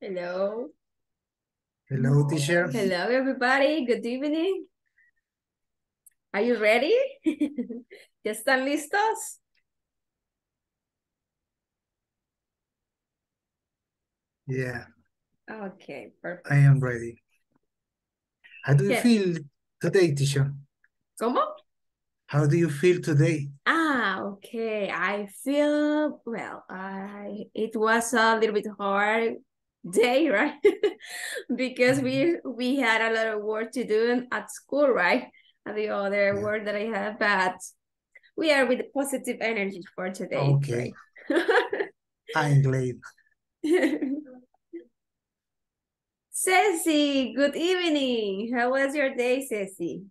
Hello. Hello, teacher. Hello, everybody. Good evening. Are you ready? ¿Ya están listos? Yeah, Okay, perfect. I am ready. How do you ¿Qué? feel today, teacher? ¿Cómo? How do you feel today? Okay. I feel, well, it was a little bit hard day, right? Because we had a lot of work to do at school, right? And the other work that I have, but we are with positive energy for today, Okay, right? I'm glad. Ceci, good evening. How was your day, Ceci?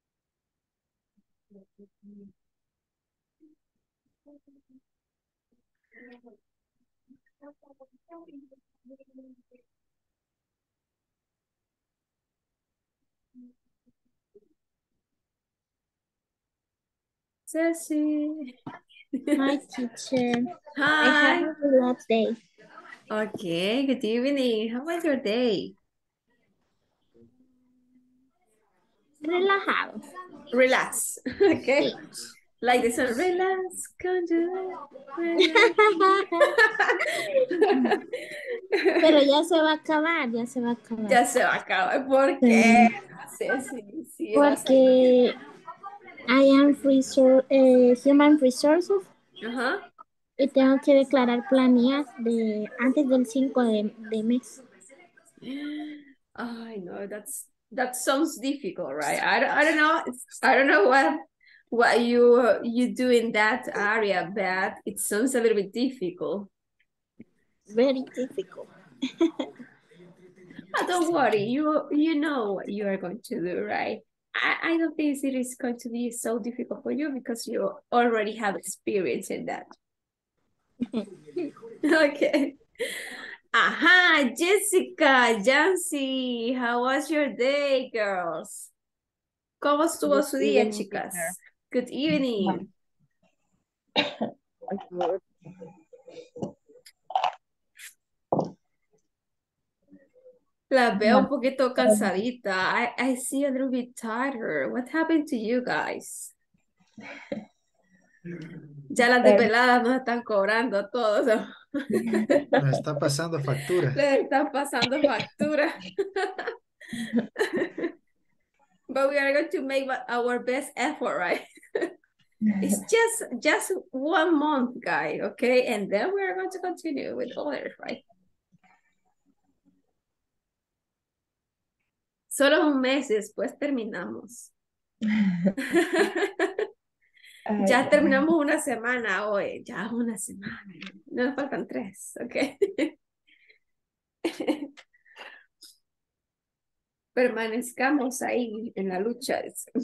Ceci. Hi, teacher. I have Hi. a relaxed day. Okay, good evening. How was your day? Relajado. Relax. Okay. Sí. Like this one, relax, can do it. Pero ya se va a acabar, ya se va a acabar. Ya se va a acabar. ¿Por qué? Sí. Ceci, sí, vas a... Porque I am human resources Ajá. y tengo que declarar planillas antes del 5 de mes. I know that sounds difficult, right? I don't know. I don't know what you do in that area, but it sounds a little bit difficult. Very difficult. But don't worry, you know what you are going to do, right? I don't think it is going to be so difficult for you because you already have experience in that. Okay. Aha, Jessica, Jancy, how was your day, girls? ¿Cómo estuvo Good su día, evening, chicas? teacher. Good evening. Good. La veo un poquito cansadita. I see a little bit tired. What happened to you guys? Ya las desveladas nos están cobrando a todos. Nos está pasando factura. Les están pasando factura. But we are going to make our best effort, right? It's just 1 month, guys, okay? And then we are going to continue with others, right? Solo un mes después terminamos. Ya terminamos una semana hoy, ya una semana. Nos faltan 3, ¿ok? Permanezcamos ahí en la lucha.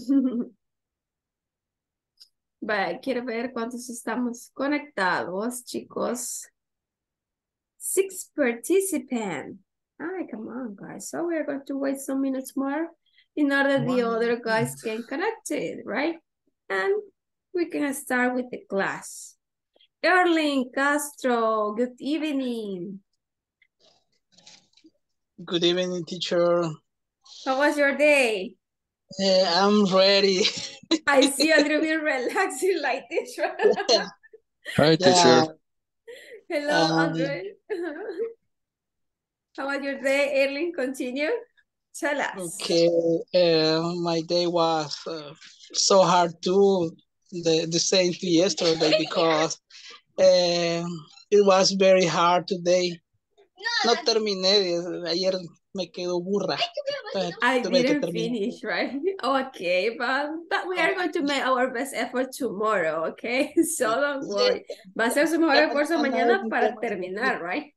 Vale, quiero ver cuántos estamos conectados, chicos. 6 participants. Ay, come on, guys. So we're going to wait some minutes more in order the other guys can connect it, right? And we can start with the class. Erling Castro, good evening. Good evening, teacher. How was your day? I'm ready. I see a little bit relaxing like this, right? Hi, teacher. Hello, Andre. How was your day, Erling? Continue. Tell us. Okay, my day was so hard too, the same to yesterday because it was very hard today. No terminé, ayer me quedó burra. I didn't finish, right? Okay, but we are going to make our best effort tomorrow, okay? So don't worry. Va a ser su mejor esfuerzo mañana para terminar, right?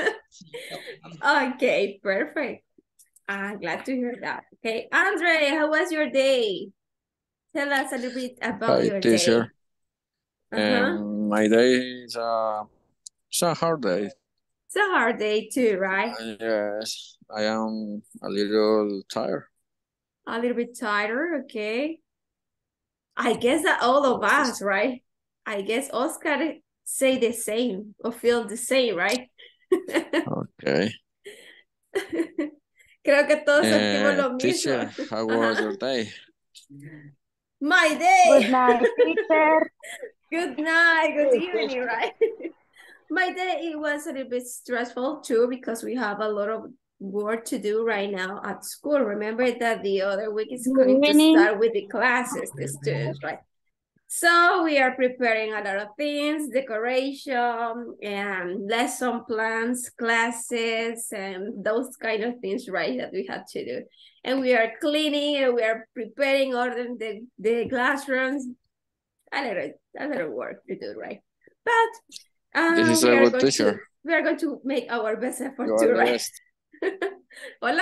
Okay, perfect. I'm glad to hear that. Okay, Andre, how was your day? Tell us a little bit about Hi, your teacher. day. My day is it's a hard day. It's a hard day too, right? Yes, I am a little tired. A little bit tired, okay. I guess that all of us, right? I guess Oscar say the same or feel the same, right? Okay. Creo que todos sentimos lo mismo. Teacher, how was your day? My day. Good night, teacher. Good night, good evening, right? My day, it was a little bit stressful too because we have a lot of work to do right now at school. Remember that the other week is going to start with the classes, the students, right? So we are preparing a lot of things, decoration and lesson plans, classes, and those kind of things, right, that we have to do. And we are cleaning and we are preparing all the classrooms. A little work to do, right? But This is a good teacher. We are going to make our best effort You too, are the right? best. Hola?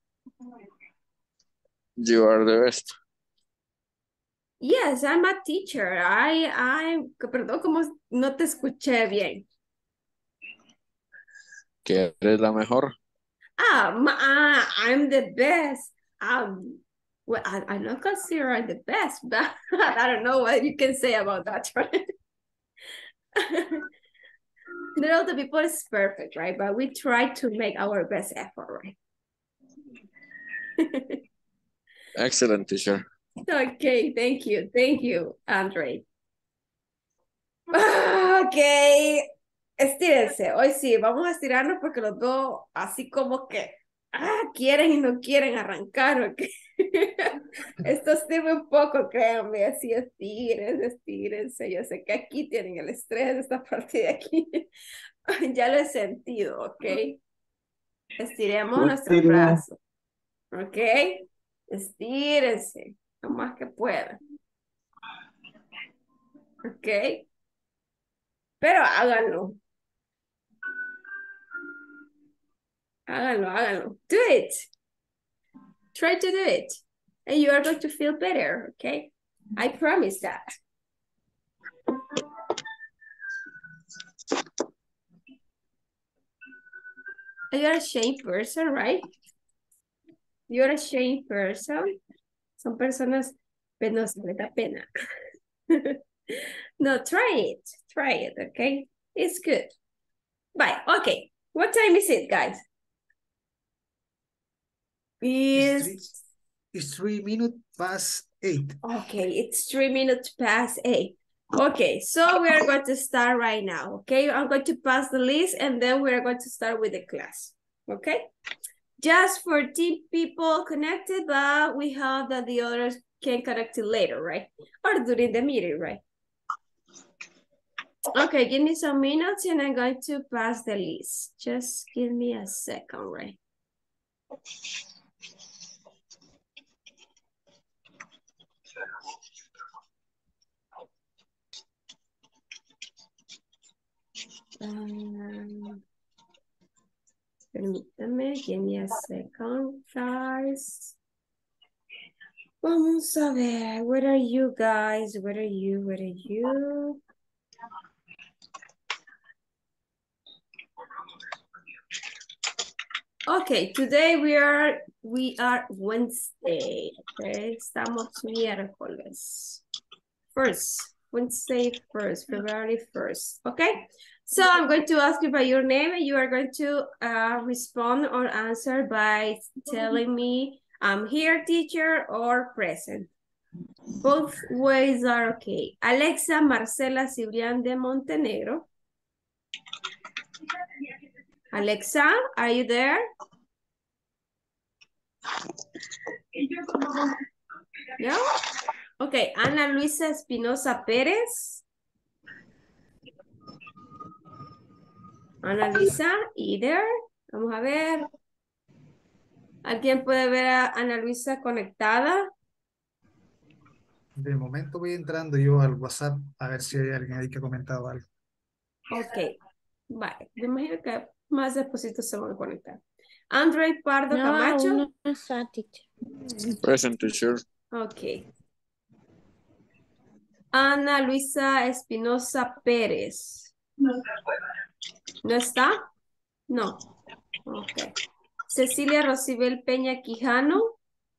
You are the best. Yes, I'm a teacher. Perdón, como no te escuché bien. Que eres la mejor. I'm the best. Well, I'm not considered the best, but I don't know what you can say about that, right? Not all the people is perfect, right? But we try to make our best effort, right? Excellent, teacher. Okay, thank you, Andre. Ok, estírense, hoy sí, vamos a estirarnos porque los dos así como que quieren y no quieren arrancar, ok. Esto sirve un poco, créanme, así estírense, yo sé que aquí tienen el estrés de esta parte de aquí, ya lo he sentido, ok. Estiremos nuestros brazos, ok, estírense, lo más que puedan, ok. Pero háganlo. Háganlo. Do it. Try to do it. And you are going to feel better, okay? I promise that. You're a shy person, right? You're a shy person. Son personas penosas, les da pena. No, try it, okay? It's good. Bye, okay. What time is it, guys? It's 3 minutes past 8. Okay, it's 3 minutes past 8. Okay, so we are going to start right now, okay? I'm going to pass the list and then we are going to start with the class, okay? Just for team people connected, but we have that the others can connect it later, right? Or during the meeting, right? Okay, give me some minutes and I'm going to pass the list. Just give me a second, right? Permítame, give me a second, guys. Vamos a ver, where are you guys? Where are you? Okay, today we are Wednesday. Okay, estamos miércoles. Wednesday 1st, February 1st. Okay, so I'm going to ask you by your name and you are going to respond or answer by telling me I'm here, teacher, or present. Both ways are okay. Alexa Marcela Cibrián de Montenegro. Alexa, are you there? No? Okay, Ana Luisa Espinosa Pérez. Ana Luisa, either. Vamos a ver. ¿Alguien puede ver a Ana Luisa conectada? De momento voy entrando yo al WhatsApp a ver si hay alguien ahí que ha comentado algo. Ok, vale. Me imagino que más después se van a conectar. Andre Pardo No, Camacho. aún no está, teacher. Present, teacher. Ok. Ana Luisa Espinosa Pérez. ¿No está? No. Ok. Cecilia Rosibel Peña Quijano.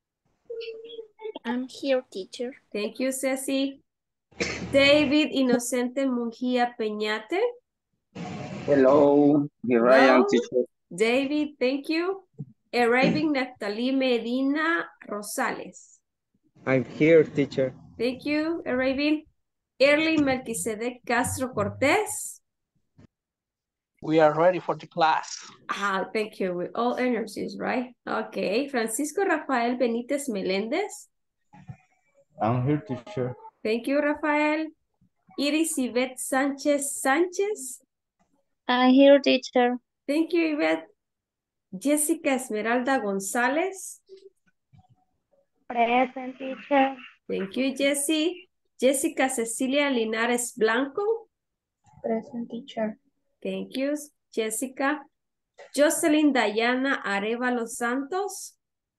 I'm here, teacher. Thank you, Ceci. David Inocente Mungía Peñate. Hello, here I am, Hello. teacher. David, thank you. Arriving Natalie Medina Rosales. I'm here, teacher. Thank you, arriving. Early Melquisedec Castro Cortez. We are ready for the class. Ah, thank you. With all energies, right? Okay. Francisco Rafael Benítez Meléndez. I'm here, teacher. Thank you, Rafael. Iris Yvette Sánchez Sánchez. I'm here, teacher. Thank you, Yvette. Jessica Esmeralda González. Present, teacher. Thank you, Jessie. Jessica Cecilia Linares Blanco. Present, teacher. Thank you, Jessica. Jocelyn Dayana Arevalo Santos.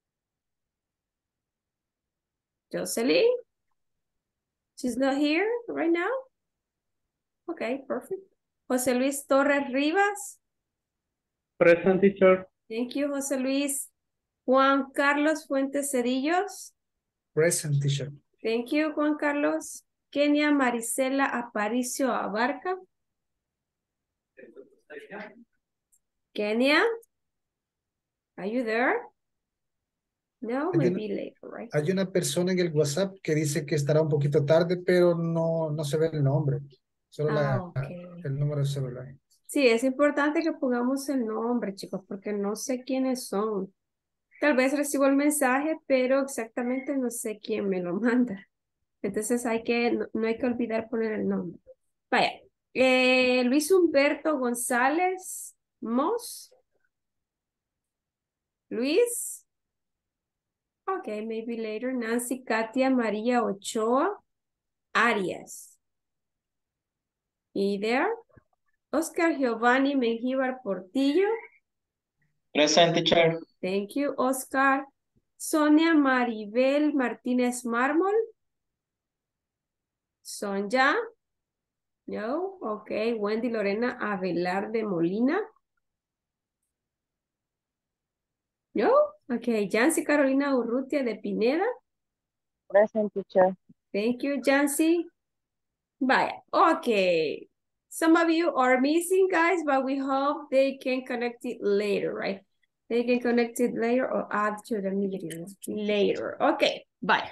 Jocelyn? She's not here right now? Okay, perfect. José Luis Torres Rivas. Present, teacher. Thank you, José Luis. Juan Carlos Fuentes Cedillos. Present, teacher. Thank you, Juan Carlos. Kenia Marisela Aparicio Abarca. Kenia? Are you there? No, Hay maybe later, right? Hay una persona en el WhatsApp que dice que estará un poquito tarde, pero no se ve el nombre. Solo Okay. el número de celular. Sí, es importante que pongamos el nombre, chicos, porque no sé quiénes son. Tal vez recibo el mensaje, pero exactamente no sé quién me lo manda. Entonces no hay que olvidar poner el nombre. Vaya. Luis Humberto González Mos. Luis. Okay, maybe later. Nancy Katia María Ochoa Arias. There. Oscar Giovanni Mengíbar Portillo. Present, teacher. Thank you, Oscar. Sonia Maribel Martínez Mármol. Sonja. No, okay. Wendy Lorena Avelar de Molina. No, okay. Yancy Carolina Urrutia de Pineda. Present, teacher. Thank you, Yancy. Vaya, okay. Some of you are missing, guys, but we hope they can connect it later, right? They can connect it later or add to the meeting later. Okay, bye.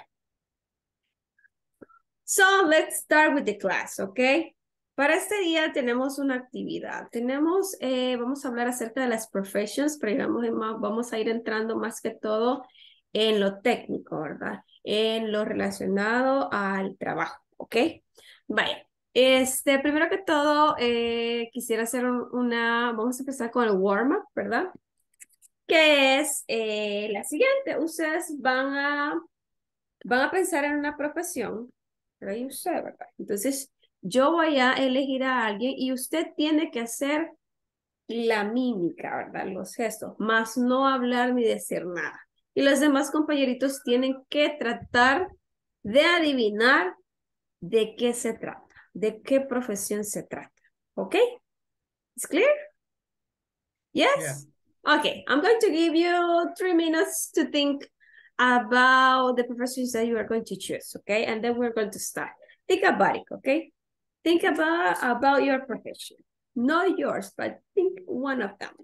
So let's start with the class, okay? Para este día tenemos una actividad. Vamos a hablar acerca de las professions, pero vamos a ir entrando más que todo en lo técnico, ¿verdad? En lo relacionado al trabajo, ¿ok? Vaya. Primero que todo, quisiera hacer vamos a empezar con el warm-up, ¿verdad? Que es la siguiente. Ustedes van a pensar en una profesión, ¿verdad? Y usted, ¿verdad? Entonces, yo voy a elegir a alguien y usted tiene que hacer la mímica, ¿verdad? Los gestos, más no hablar ni decir nada. Y los demás compañeritos tienen que tratar de adivinar de qué se trata, de qué profesión se trata. ¿Ok? ¿Es clear? Yes? Yeah. Okay, I'm going to give you 3 minutes to think about the professions that you are going to choose, okay? And then we're going to start. Think about it, okay? Think about your profession. Not yours, but think one of them.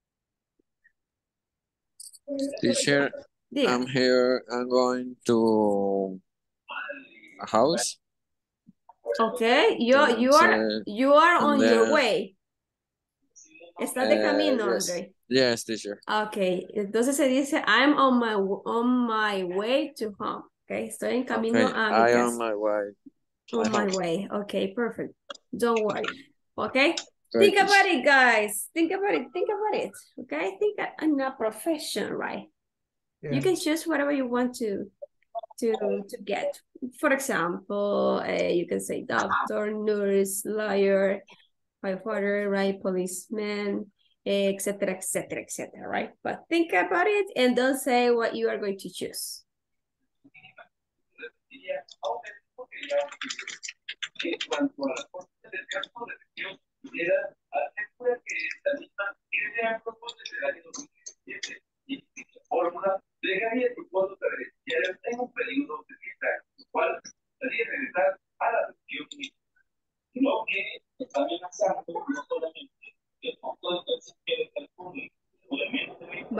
Teacher, Yeah. I'm here. I'm going to a house. Okay, you are on your way. ¿Estás de camino, Yes. Andre? Yes, teacher. Okay, entonces se dice I'm on my way to home. Okay, estoy en camino a mi I casa. on my way. On my way. Okay, perfect. Don't worry. Okay? Great, Think about it, guys. Think about it. Think about it. Okay? Think in a profession, right? Yeah. You can choose whatever you want to get. For example, you can say doctor, nurse, lawyer, firefighter, right? Policeman, etc., etc., etc., right? But think about it and don't say what you are going to choose.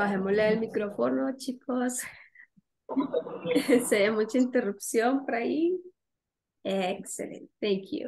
Bajémosle el micrófono, chicos. Se ve mucha interrupción por ahí. Excellent. Thank you.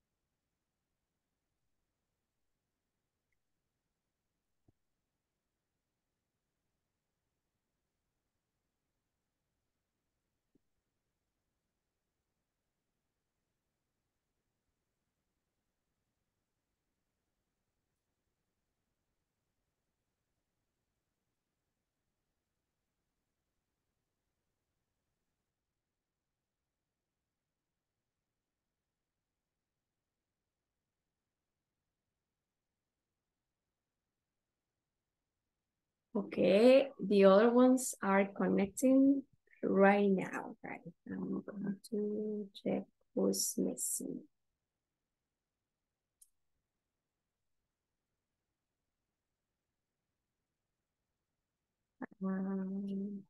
Okay, the other ones are connecting right now. Right, I'm going to check who's missing. Um,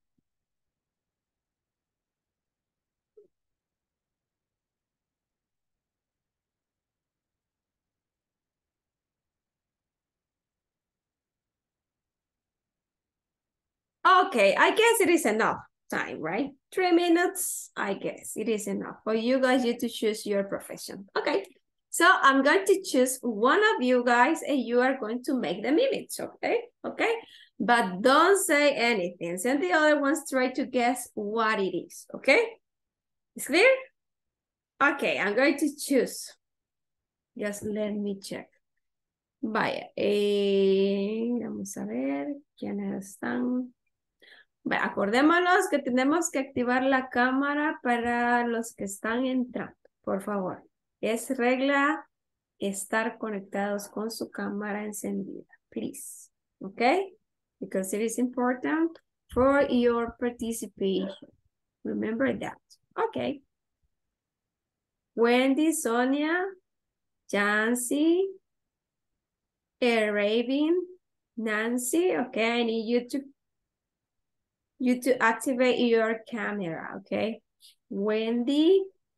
okay, I guess it is enough time, right? 3 minutes, I guess it is enough for you guys to choose your profession. Okay, so I'm going to choose one of you guys and you are going to make the minutes, okay? Okay, but don't say anything. Send the other ones try to guess what it is, okay? It's clear? Okay, I'm going to choose. Just let me check. Vaya, vamos a ver quiénes están. Vaya, acordémonos que tenemos que activar la cámara para los que están entrando, por favor. Es regla estar conectados con su cámara encendida, please. Okay? Because it is important for your participation. Remember that. Okay. Wendy, Sonia, Jancy, Raven, Nancy. Okay, I need you to activate your camera, okay? Wendy.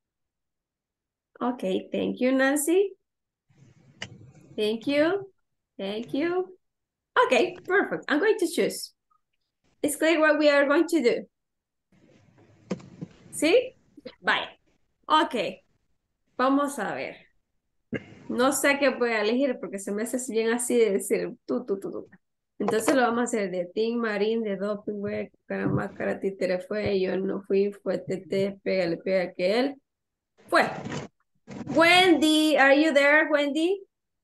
Okay, thank you, Nancy. Thank you. Thank you. Okay, perfect. I'm going to choose. It's clear what we are going to do. ¿Sí? Bye. Ok. Vamos a ver. No sé qué voy a elegir porque se me hace bien así de decir tú. Entonces lo vamos a hacer de Tim, Marín, de Dopingware, Caramáscara, Títere fue, yo no fui, fue Tete, pégale, pega que él. Fue. Wendy, are you there, Wendy?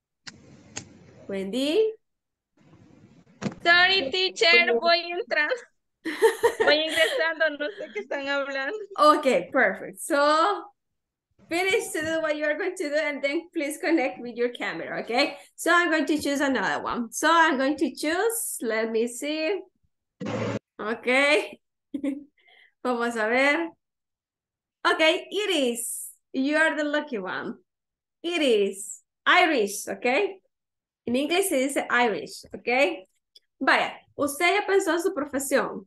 Wendy? Sorry, teacher, voy entrando. Voy ingresando, no sé qué están hablando. Okay, perfect. So, finish to do what you're going to do and then please connect with your camera, okay? So I'm going to choose another one. So I'm going to choose, let me see. Okay. Vamos a ver. Okay, it is. You are the lucky one. It is Irish, okay? En inglés se dice Irish, okay? Vaya, usted ya pensó en su profesión.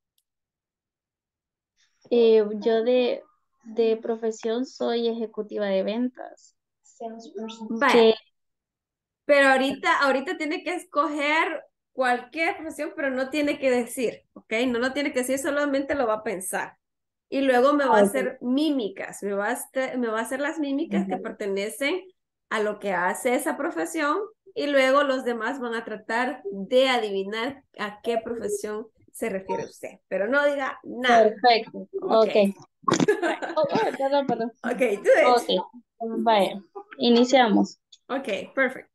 Yo de profesión soy ejecutiva de ventas. Vaya. Pero ahorita tiene que escoger cualquier profesión, pero no tiene que decir, ¿ok? No lo tiene que decir, solamente lo va a pensar. Y luego me va a hacer mímicas, me va a hacer las mímicas que pertenecen a lo que hace esa profesión y luego los demás van a tratar de adivinar a qué profesión se refiere usted. Pero no diga nada. Perfecto. Ok. Perdón. Ok, do it. Ok. Vaya. Iniciamos. Ok, perfect.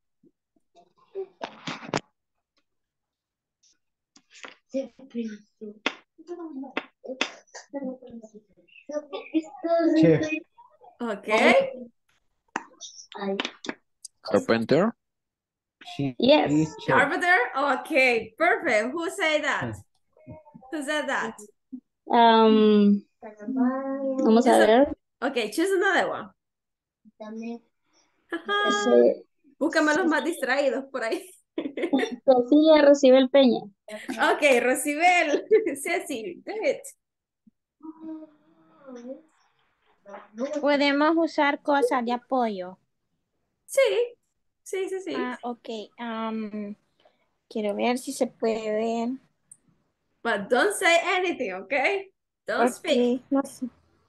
Chef. Okay. Carpenter. Yes. Is chef. Carpenter? Okay, perfect. Who said that? Who said that? Vamos a ver. Okay, choose another one. Ese- Búscame los más distraídos por ahí. Cecilia recibe el Peña. Okay, Rocibel. Ceci, do it. Podemos usar cosas de apoyo. Sí. Ah, ok. Quiero ver si se puede ver. But don't say anything, okay? Don't speak. No sé.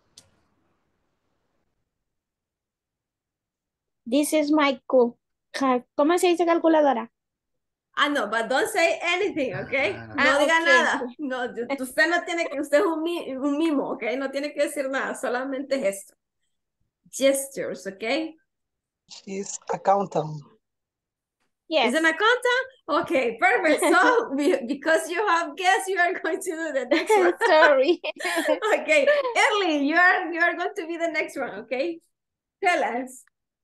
This is my cook. ¿Cómo se dice calculadora? Ah, no, but don't say anything, okay? No Ah, diga ok. nada. No, usted no tiene que, usted es un mimo, okay? No tiene que decir nada, solamente gesto. Gestures, okay? She's accountant. Yes. Is an accountant? Okay, perfect. So, because you have guessed, you are going to do the next one. Sorry. Okay, Erly, you are going to be the next one, okay? Tell us.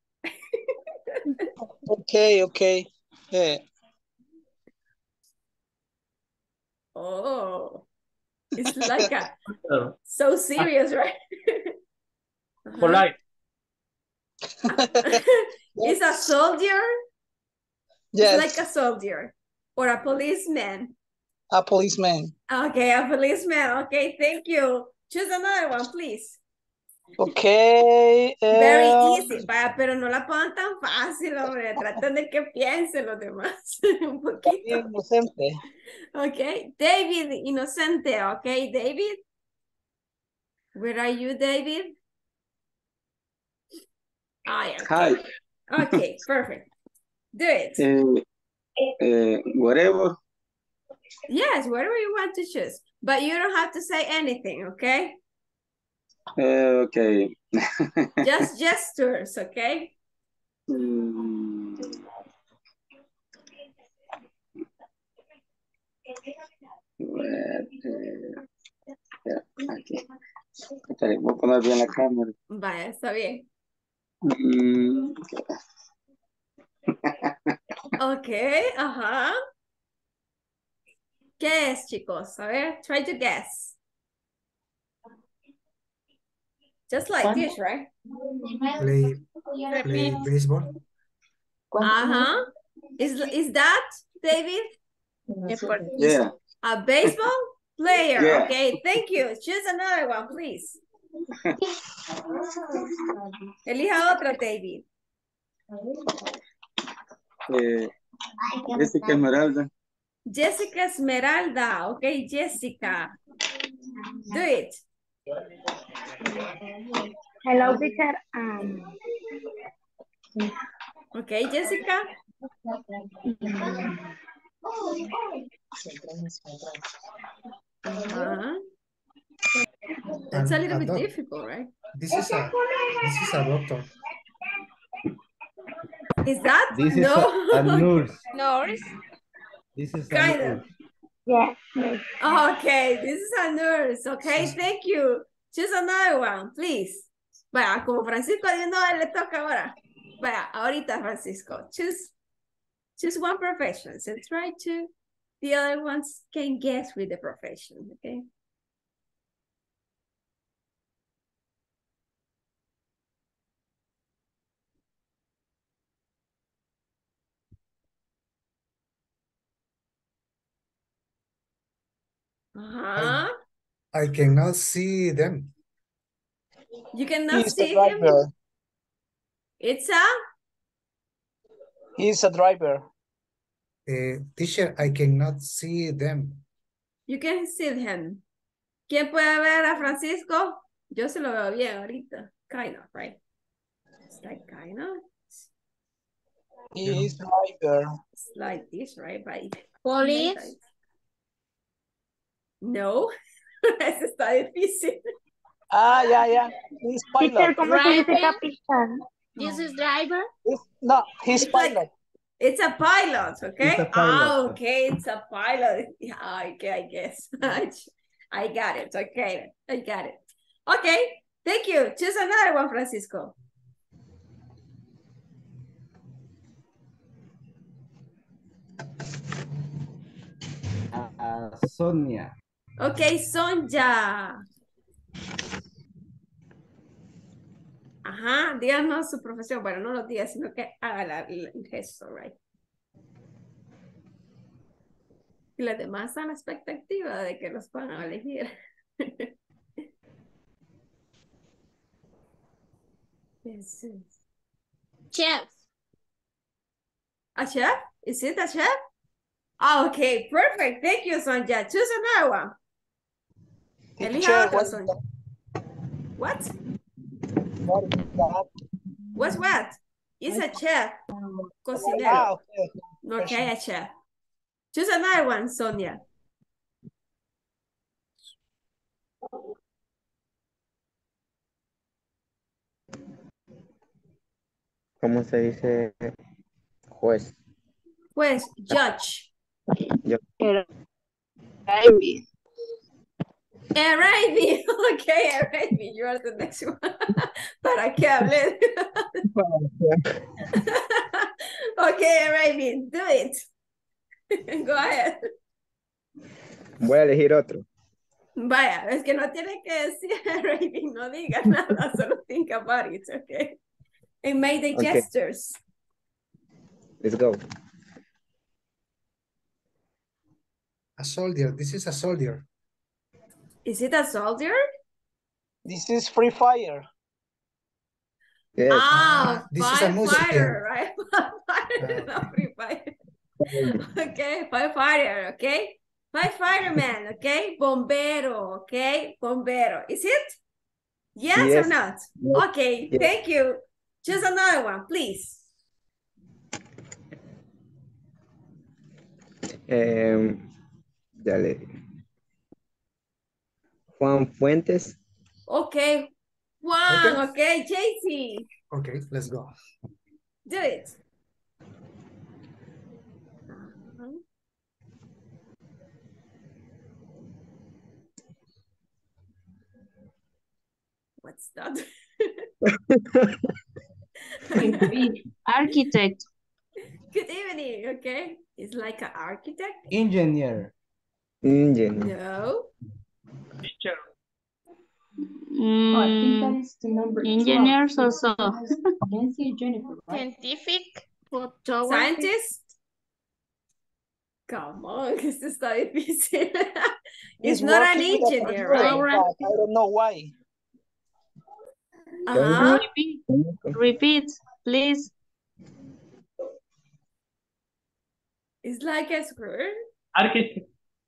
Okay. Oh, it's like so serious, right? Polite. It's a soldier. Yes. It's like a soldier or a policeman. A policeman. Okay, a policeman. Okay, thank you. Choose another one, please. Okay. Very easy, vaya, pero no la pongan tan fácil, hombre. Traten de que piensen los demás un poquito. Inocente. Okay, David Inocente. Okay, David. Where are you, David? Ah, yeah. Hi. Okay, perfect. Do it. Whatever. Yes, whatever you want to choose. But you don't have to say anything, okay? Okay. Just gestures, okay? Aquí. Espera, voy a poner bien la cámara. Vaya, está bien. Okay, ajá. ¿Qué es, chicos? A ver, try to guess. Just like this, right? Play baseball. Uh-huh. Is that, David? Yeah. A baseball player. Yeah. Okay, thank you. Choose another one, please. Elija otro, David. Jessica Esmeralda. Jessica Esmeralda. Okay, Jessica. Do it. Hello, teacher. Okay, Jessica. Uh-huh. That's a little bit difficult, right? This is a doctor. Is that? This is No. a nurse. Nurse. This is a Kind of. nurse. Yeah. Okay, this is a nurse. Okay, thank you. Choose another one, please. Vaya, como Francisco no le toca ahora. Vaya, ahorita Francisco. Choose one profession and try to the other ones can guess with the profession, okay? Uh-huh. I cannot see them. You cannot He's see a him? driver. He's a driver. Teacher, I cannot see them. You can see him. ¿Quién puede ver a Francisco? Yo se lo veo bien ahorita. Kind of, right? It's like kind of. He's a driver. It's like this, right? But Police. No. Eso está difícil. Yeah. He's Teacher, pilot. ¿cómo se dice capitán? This is driver. No, he's It's like- pilot. It's a pilot, okay? It's a pilot. Okay, it's a pilot. Yeah, okay, I guess. I got it, okay, I got it. Okay, thank you. Choose another one, Francisco. Sonia. Okay, Sonja. Ajá, díganos su profesión. Bueno, no lo diga, sino que haga el gesto, right? Y los demás están a la expectativa de que los van a elegir. This is... Chef. ¿A chef? ¿Is it a chef? Okay, perfect. Thank you, Sonja. Choose another one. Elija Teacher, otro, Sonja. What? What's what? It's a chef. Cocinero. Okay. Okay, a chef. Choose another one, Sonia. ¿Cómo se dice juez? Pues, judge. Arabi. Arabi. Okay, Arabi. You are the next one. ¿Para qué hablé? Okay, Arabi. Do it. Go ahead. Voy a elegir otro. Vaya, es que no tiene que decir Arabi. No diga nada. Solo think about it, okay? And make the Okay. gestures. Let's go. A soldier. This is a soldier. Is it a soldier? This is Free Fire. Yes. Ah, this is a firefighter, musician. right? Firefighter, not free fire. Okay, firefighter, okay? Fireman, okay? Bombero, okay? Bombero. Is it? Yes, or Yes. not? Yes. Okay, Yes. thank you. Choose another one, please. Ya le Juan Fuentes. Okay, Juan, okay, JC, Okay, let's go. do it. What's that? Architect. Good evening, okay? It's like an architect? Engineer. Engineer. No. Engineers also. Scientific. Scientist? Come on, esto está difícil. It's He's not an working with a engineer, computer, right? but I don't know why. Uh-huh. Repeat, please. It's like a square. Architect.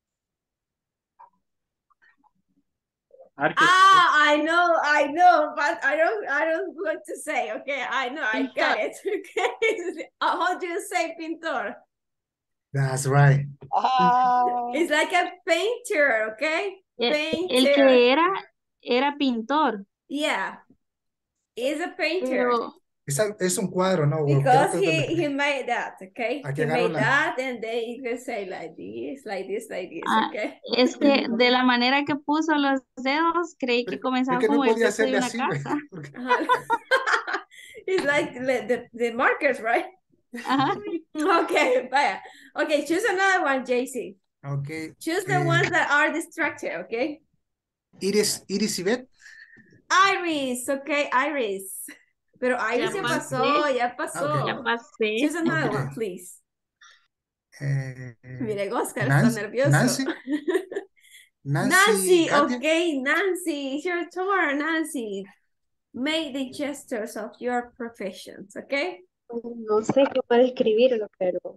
Ah, I know, but I don't want to say. Okay, I know, I got it. Okay, how do you say pintor? That's right. It's like a painter, okay? El Painter. que era pintor. Yeah, he's a painter. Pero Es un cuadro, ¿no? Because Creo que he made that, okay? Aquí He agarro made la- that, and then you can say like this, like this, like this, Ah, okay? es que de la manera que puso los dedos, creí que Es comenzaba que no como el podía techo de hacerle una así, güey, casa. porque- Uh-huh. It's like the markers, right? Ajá. Okay, vaya. Okay, choose another one, JC. Okay. Choose the ones that are distracted, okay? Iris Yvette. Iris, okay, Iris. Pero Iris Ya ya pasé. pasó, ya pasó. Okay. Ya pasé. Choose another Okay. one, please. Eh, Mire, Oscar está nervioso. Nancy. Nancy, Katia. okay, Nancy, it's your turn, Nancy. Make the gestures of your professions, okay? No sé cómo describirlo, pero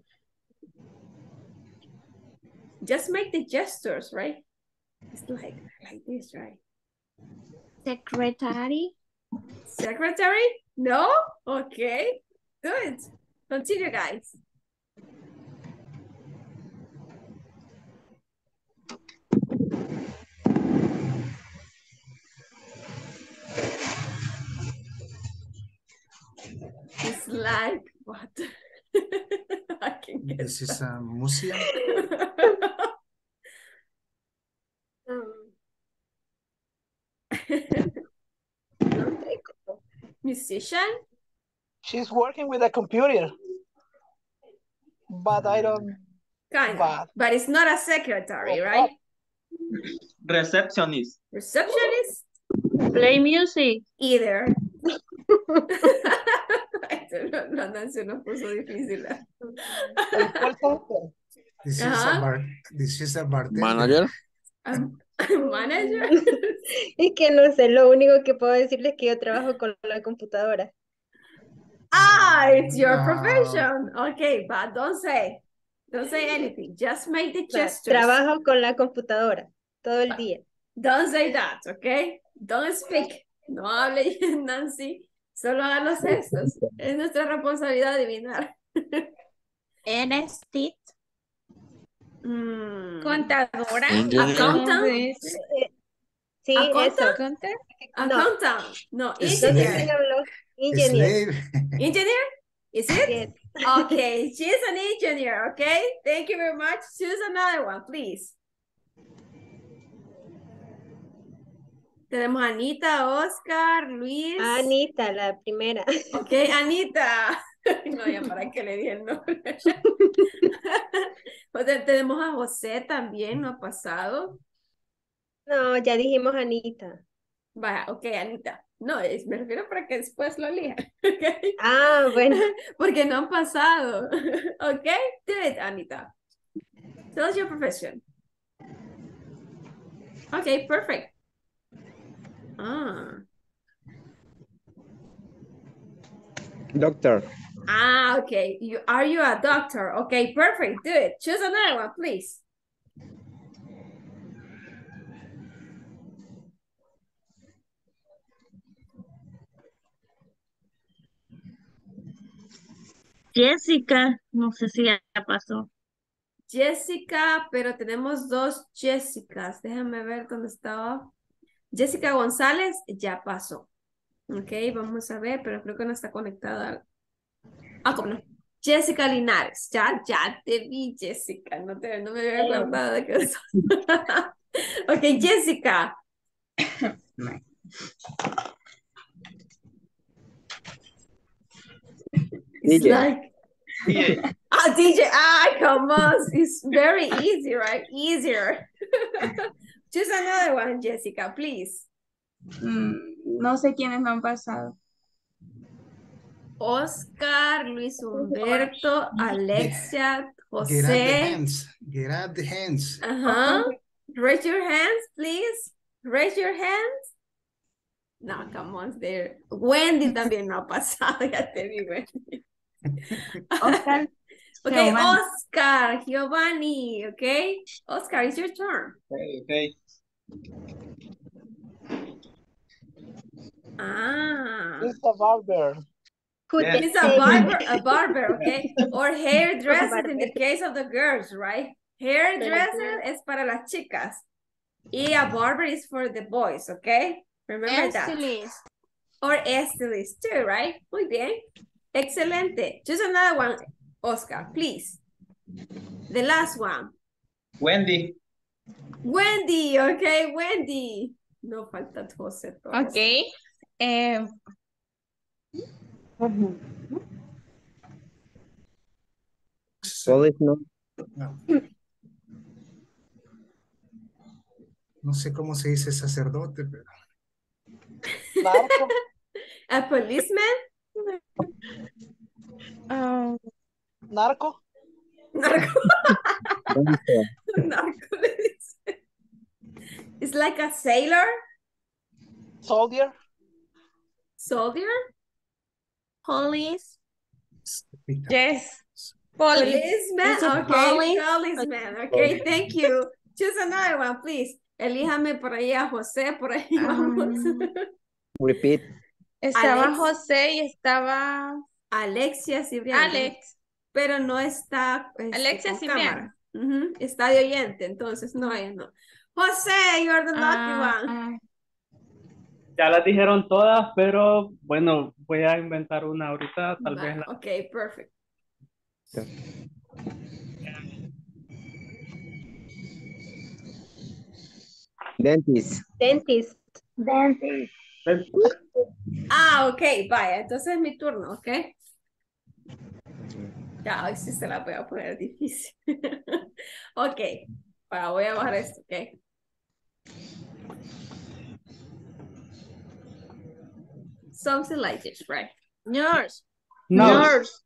Just make the gestures, right? It's like this, right? Secretary. Secretary? No? Okay, good. Continue, guys. It's like, what? I can get This is a museum. Musician? She's working with a computer. But I don't... Kind of. But it's not a secretary, right? Receptionist. Receptionist? Play music. Either. No, Nancy nos puso difícil. This is a bartender. Manager. Manager? es que no sé, lo único que puedo decirles es que yo trabajo con la computadora. Ah, it's your No. profession. Okay, but don't say. Don't say anything. Just make the gestures. Trabajo con la computadora todo el día. Don't say that, okay? Don't speak. No hable, Nancy. Solo haga los gestos. Es nuestra responsabilidad adivinar. ¿Eres tit? Contadora. Accountant. Sí, eso. Accountant. No, Es engineer. slave. Engineer. Slave. Engineer? Is it? Yes. Okay, she's an engineer, okay? Thank you very much. Choose another one, please. Tenemos a Anita, Oscar, Luis. Anita, la primera. Ok, Anita. No, ya para que le dije el nombre. O sea, tenemos a José también, ¿no ha pasado? No, ya dijimos Anita. Vaya, ok, Anita. No, me refiero para que después lo elija. Okay. Ah, bueno. Porque no han pasado. Ok, do it, Anita. Tell us your profession. Okay, perfect. Ah. Doctor. Ah, okay. Are you a doctor? Okay, perfect. Do it. Choose another one, please. Jessica, no sé si ya pasó. Jessica, pero tenemos dos Jessicas. Déjame ver dónde estaba. Jessica González ya pasó. Ok, vamos a ver, pero creo que no está conectada. Ah, ¿cómo no? Jessica Linares. Ya te vi, Jessica. No me había acordado de que eso. Ok, Jessica. It's DJ. like... Ah, DJ. Ah, come on. It's very easy, right? Easier. Choose another one, Jessica, please. No sé quiénes no han pasado. Oscar, Luis Humberto, Alexia, Get out the José. hands. Get out the hands. Raise your hands, please. Raise your hands. No, come on, there. Wendy también no ha pasado, ya te vi, Wendy. Oscar. Okay, Giovanni. Oscar, Giovanni, okay? Oscar, it's your turn. Okay. Ah. It's a barber. Yes. It's a barber, okay? Or hairdresser in the case of the girls, right? Hairdresser es para las chicas. Y a barber is for the boys, okay? Remember that. Estilist. Or estilist too, right? Muy bien. Excelente. Choose another one, Oscar, please. The last one. Wendy. Wendy, okay, Wendy. No falta José. Ok. Police no. No. No sé cómo se dice sacerdote, pero... Narco. A policeman? Narco. Narco. Narco le dice. It's like a sailor? Soldier. Soldier? Police. Yes. Policeman, Is it okay, police? policeman, okay, thank you. Choose another one, please. Elíjame por ahí a José, por ahí vamos. Repeat. Estaba Alex. José y estaba Alexia Cibrián. Alex. Pero no está Alexia con Cibrián. cámara. Está de oyente, entonces no, ella no. José, you are the lucky one. Ya las dijeron todas, pero bueno, voy a inventar una ahorita, tal vez. Ok, perfect. Dentist. Dentist. Dentist. Ah, ok, vaya, entonces es mi turno, ok. Ya, hoy sí se la voy a poner difícil. Ok, ahora voy a bajar esto, ok. Something like this, right? Nurse. No. Nurse.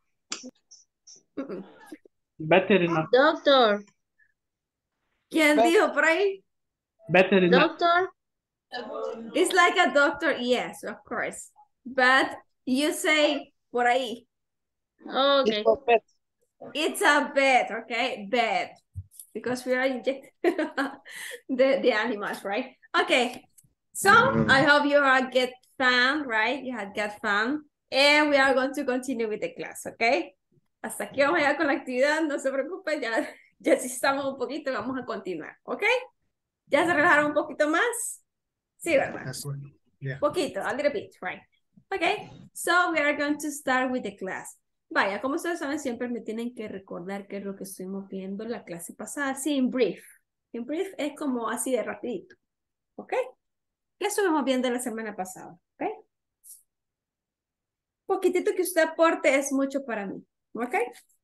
Veterinario. Doctor. ¿Quién dijo por ahí? Veterinario. Doctor. It's like a doctor, yes, of course. But you say por ahí. Okay. It's a bed, okay? Bed. Because we are injecting the animals, right? Okay. So I hope you are get fun, right? You had get fun. And we are going to continue with the class, okay? Hasta aquí vamos a llegar con la actividad, no se preocupen, ya si estamos un poquito, vamos a continuar, ¿ok? ¿Ya se relajaron un poquito más? Sí, ¿verdad? That's right. Yeah. Poquito, a little bit, right? Okay, so we are going to start with the class. Vaya, como ustedes saben, siempre me tienen que recordar qué es lo que estuvimos viendo en la clase pasada, así en brief. En brief es como así de rapidito, ¿ok? ¿Qué estuvimos viendo la semana pasada? ¿Ok? Poquitito que usted aporte es mucho para mí, ¿ok?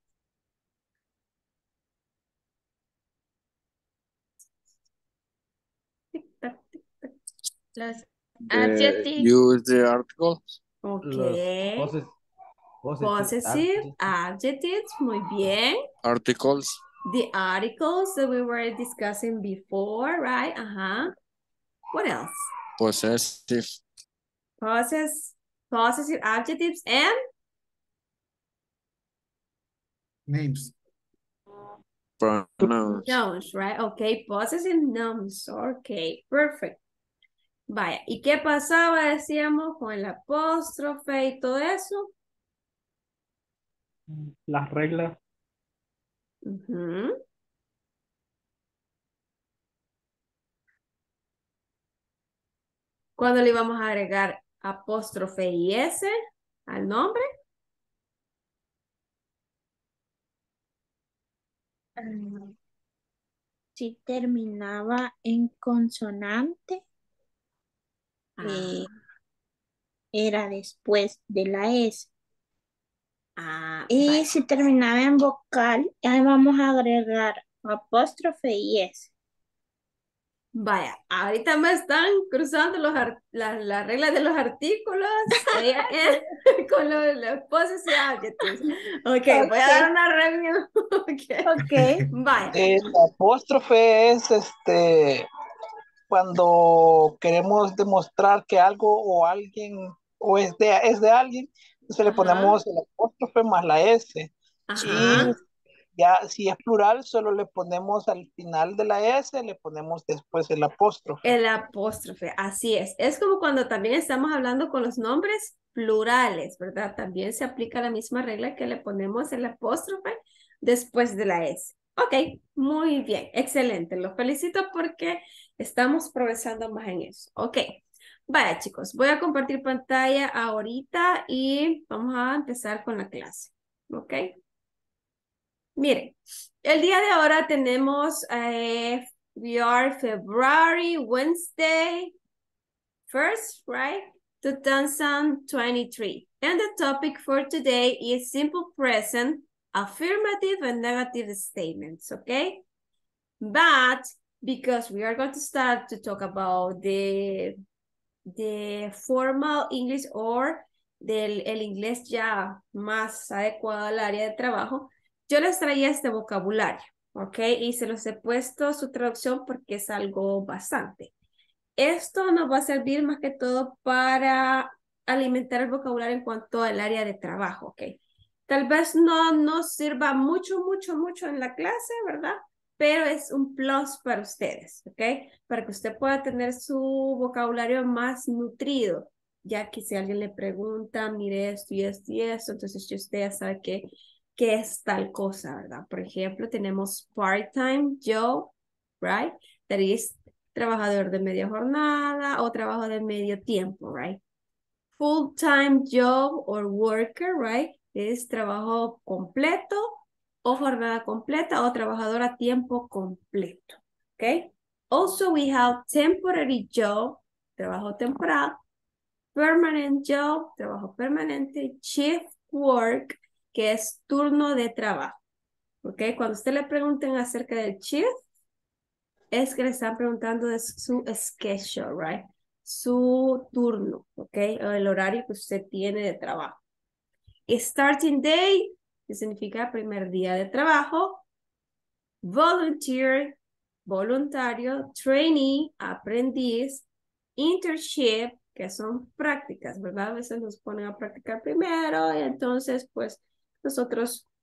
Los adjectives. Use the articles. Ok. Possessive adjectives. adjectives, muy bien. Articles. The articles that we were discussing before, right? What else? Possessive. Possessive adjectives and Names. Pronouns. nouns, right? Okay, possessive nouns. Okay, perfect. Vaya, ¿y qué pasaba, decíamos, con el apóstrofe y todo eso? Las reglas. Ujú. ¿Cuándo le íbamos a agregar apóstrofe y S al nombre? Si terminaba en consonante, era después de la S. Y vaya. si terminaba en vocal, ahí vamos a agregar apóstrofe y S. Vaya, ahorita me están cruzando las reglas de los artículos con los possessive adjectives. Ok, voy a dar una review. Ok. Vaya. El apóstrofe es cuando queremos demostrar que algo o alguien o es de alguien, entonces le ponemos el apóstrofe más la S. Y ya si es plural, solo le ponemos al final de la S, le ponemos después el apóstrofe. El apóstrofe, así es. Es como cuando también estamos hablando con los nombres plurales, ¿verdad? También se aplica la misma regla que le ponemos el apóstrofe después de la S. Ok, muy bien, excelente. Los felicito porque estamos progresando más en eso. Ok, vaya chicos, voy a compartir pantalla ahorita y vamos a empezar con la clase. Ok. Miren, el día de ahora tenemos, we are February, Wednesday, 1st, right? 2023. And the topic for today is simple present, affirmative and negative statements, okay? But because we are going to start to talk about the formal English or el inglés ya más adecuado al área de trabajo, yo les traía este vocabulario, ¿ok? Y se los he puesto su traducción porque es algo bastante. Esto nos va a servir más que todo para alimentar el vocabulario en cuanto al área de trabajo, ¿ok? Tal vez no nos sirva mucho en la clase, ¿verdad? Pero es un plus para ustedes, ¿ok? Para que usted pueda tener su vocabulario más nutrido, ya que si alguien le pregunta, mire esto y esto y esto, entonces usted ya sabe qué es tal cosa, ¿verdad? Por ejemplo, tenemos part-time job, right? That is trabajador de media jornada o trabajo de medio tiempo, right? Full-time job or worker, right? Es trabajo completo o jornada completa o trabajador a tiempo completo, okay? Also, we have temporary job, trabajo temporal, permanent job, trabajo permanente, shift work, que es turno de trabajo, ¿ok? Cuando usted le pregunten acerca del shift, es que le están preguntando de su schedule, right? Su turno, ¿ok? O el horario que usted tiene de trabajo. Starting day, que significa primer día de trabajo. Volunteer, voluntario. Trainee, aprendiz. Internship, que son prácticas, ¿verdad? A veces nos ponen a practicar primero y entonces, pues, nosotros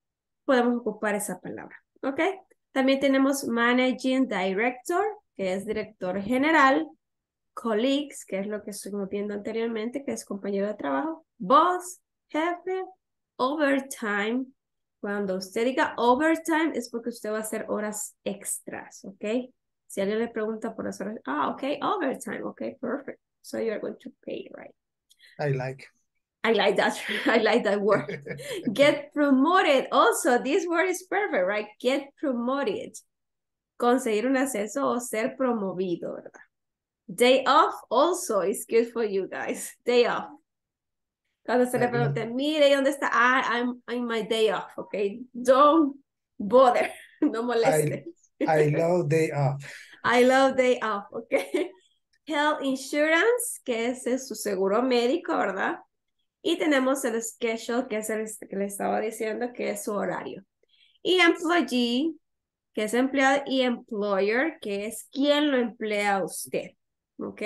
podemos ocupar esa palabra. ¿Ok? También tenemos Managing Director, que es director general. Colleagues, que es lo que estuvimos viendo anteriormente, que es compañero de trabajo. Boss, jefe. Overtime. Cuando usted diga overtime es porque usted va a hacer horas extras, ¿ok? Si alguien le pregunta por las horas, ok, overtime, ok, perfect. So you're going to pay, right? I like. I like that. I like that word. Get promoted. Also, this word is perfect, right? Get promoted. Conseguir un ascenso o ser promovido, ¿verdad? Day off also is good for you guys. Day off. Cuando se le pregunte, mire, ¿dónde está? I'm in my day off, okay? Don't bother. No moleste. I love day off. I love day off, okay? Health insurance, que ese es su seguro médico, ¿verdad? Y tenemos el schedule, que es el que le estaba diciendo, que es su horario. Y employee, que es empleado, y employer, que es quien lo emplea a usted, ¿ok?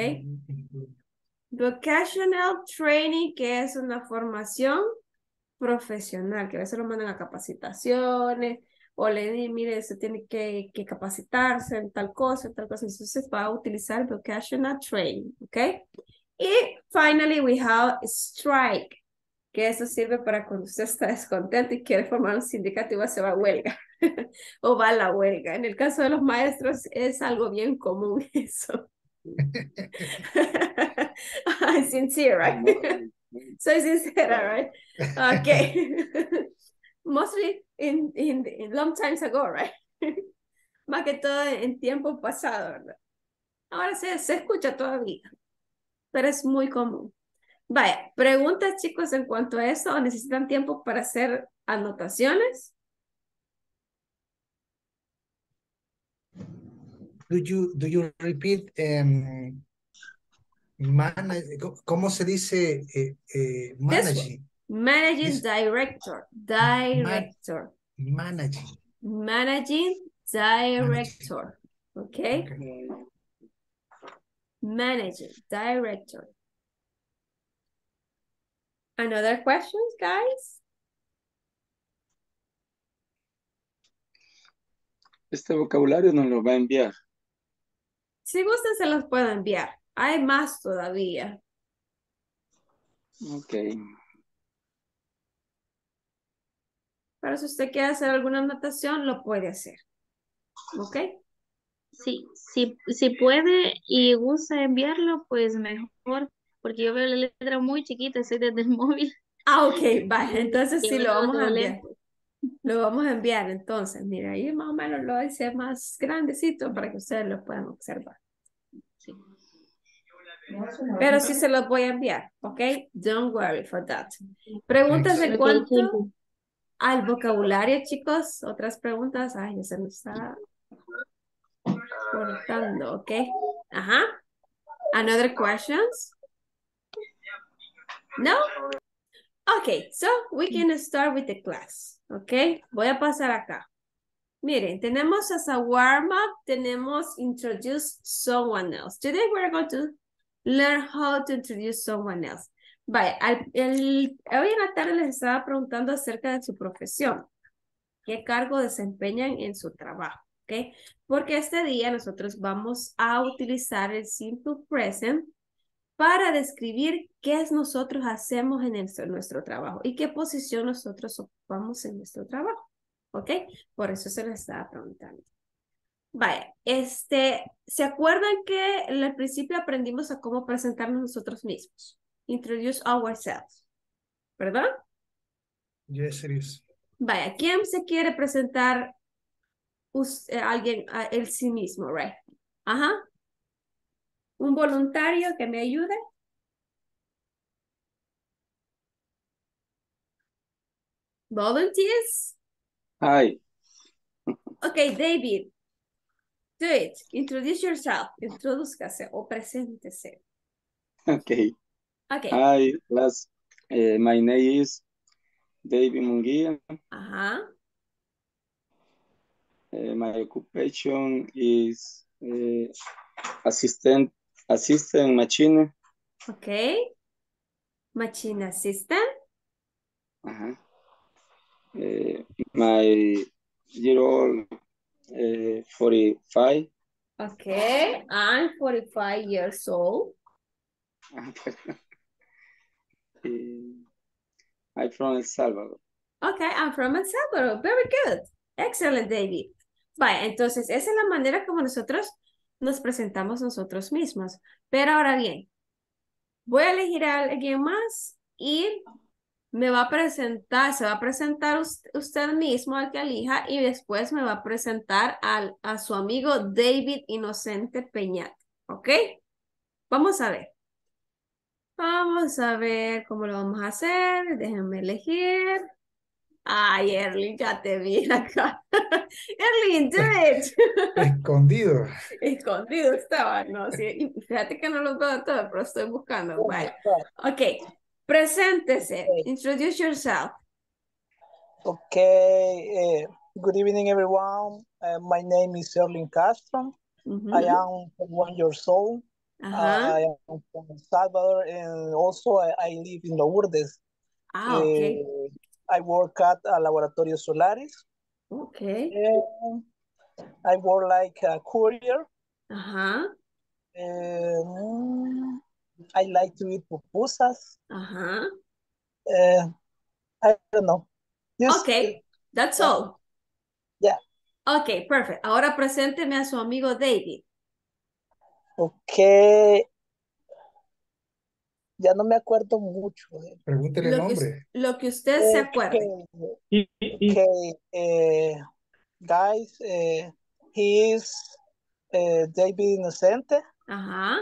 Vocational training, que es una formación profesional, que a veces lo mandan a capacitaciones, o le dicen, mire, usted tiene que capacitarse en tal cosa, entonces va a utilizar vocational training, ¿ok? Y finally we have strike, que eso sirve para cuando usted está descontento y quiere formar un sindicato y se va a huelga, o va a la huelga. En el caso de los maestros es algo bien común eso. I'm sincere, right? Soy sincera, right? Okay. Mostly in long times ago, right? Más que todo en tiempo pasado, ¿verdad? Ahora se escucha todavía, pero es muy común. Vaya, preguntas, chicos, en cuanto a eso, ¿o necesitan tiempo para hacer anotaciones? Do you repeat ¿cómo se dice managing? Managing director. Director. Managing. Managing director. Okay? Managing director. Another questions, guys? Este vocabulario nos lo va a enviar. Si gustan, se los puedo enviar. Hay más todavía. Ok. Pero si usted quiere hacer alguna anotación, lo puede hacer. ¿Ok? Sí, si puede y gusta enviarlo, pues mejor, porque yo veo la letra muy chiquita, estoy desde el móvil. Ok, vale. Entonces sí, lo vamos a enviar. Lento. Lo vamos a enviar entonces. Mira, ahí más o menos lo hice más grandecito para que ustedes lo puedan observar. Sí. Pero sí se los voy a enviar, ¿ok? Don't worry for that. Preguntas en cuanto al vocabulario, chicos. Otras preguntas. Ay, ya se me está cortando, ¿ok? Ajá. Another questions? No? Okay, so we can start with the class, okay? Voy a pasar acá. Miren, tenemos as a warm-up, tenemos introduce someone else. Today we're going to learn how to introduce someone else. Vaya, hoy en la tarde les estaba preguntando acerca de su profesión. ¿Qué cargo desempeñan en su trabajo? ¿Ok? Porque este día nosotros vamos a utilizar el simple present para describir qué es nosotros hacemos en nuestro trabajo y qué posición nosotros ocupamos en nuestro trabajo. ¿Ok? Por eso se lo estaba preguntando. Vaya, ¿se acuerdan que al principio aprendimos a cómo presentarnos nosotros mismos? Introduce ourselves, ¿verdad? Yes, it is. Vaya, ¿quién se quiere presentar alguien, él sí mismo, right? Ajá. ¿Un voluntario que me ayude? Volunteers? Hi. Okay, David. Do it. Introduce yourself. Introdúzcase o preséntese. Okay. Okay. Hi, class. My name is David Munguia. Ajá. My occupation is assistant machine. Okay. Machine assistant. Ajá. My year old 45. Okay, I'm 45 years old. I'm from El Salvador. Okay, I'm from El Salvador. Very good. Excellent, David. Vaya, entonces esa es la manera como nosotros nos presentamos nosotros mismos. Pero ahora bien, voy a elegir a alguien más y me va a presentar, se va a presentar usted mismo al que elija y después me va a presentar a su amigo David Inocente Peñat. ¿Ok? Vamos a ver. Vamos a ver cómo lo vamos a hacer. Déjenme elegir. Ay, Erling, ya te vi acá. Erling, do it. Escondido. Escondido estaba, ¿no? Sí, y fíjate que no lo veo todo, pero estoy buscando. Vaya. Ok, preséntese. Introduce yourself. Okay, good evening, everyone. My name is Erling Castro. I am 1 years old. Ajá. I am from El Salvador, and also I live in Lourdes. Okay. I work at Laboratorio Solaris. Okay. And I work like a courier. Ajá. I like to eat pupusas. Ajá. I don't know. Okay, that's all. Yeah. Okay, perfect. Ahora presénteme a su amigo David. Okay. Ya no me acuerdo mucho. Pregúntele el nombre. Lo que usted se acuerde. Okay. Guys, he is David Inocente. Ajá.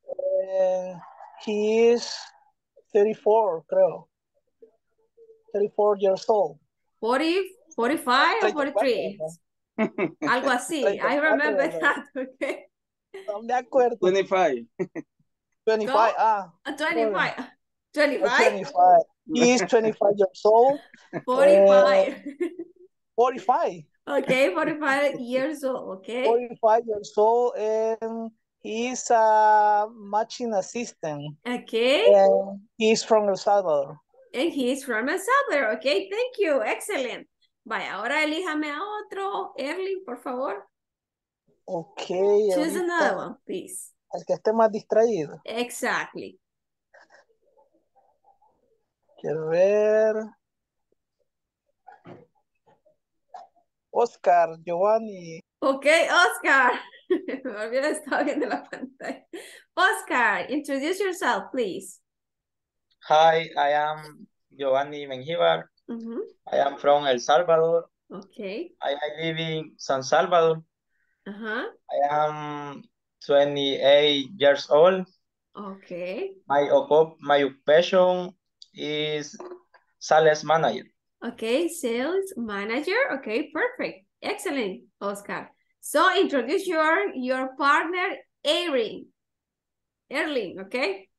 He is 34, creo. 34 years old. 40, 45 or 43? Algo así. I remember that, okay. No me acuerdo. 25. 25, 25. 25? 25. He is 25 years old. 45. 45. Okay, 45 years old, okay. 45 years old, and he's a matching assistant. Okay. And he's from El Salvador. And he's from El Salvador, okay, thank you, excellent. Vaya, ahora elíjame a otro, Erling, por favor. Okay. Choose another one, please. El que esté más distraído. Exactly. Quiero ver. Oscar, Giovanni. Okay, Oscar. Me olvidé, estaba viendo la pantalla. Oscar, introduce yourself, please. Hi, I am Giovanni Menjivar. I am from El Salvador. Okay. I live in San Salvador. I am 28 years old. Okay. My occupation is sales manager. Okay, sales manager. Okay, perfect. Excellent, Oscar. So introduce your partner, Erling, okay?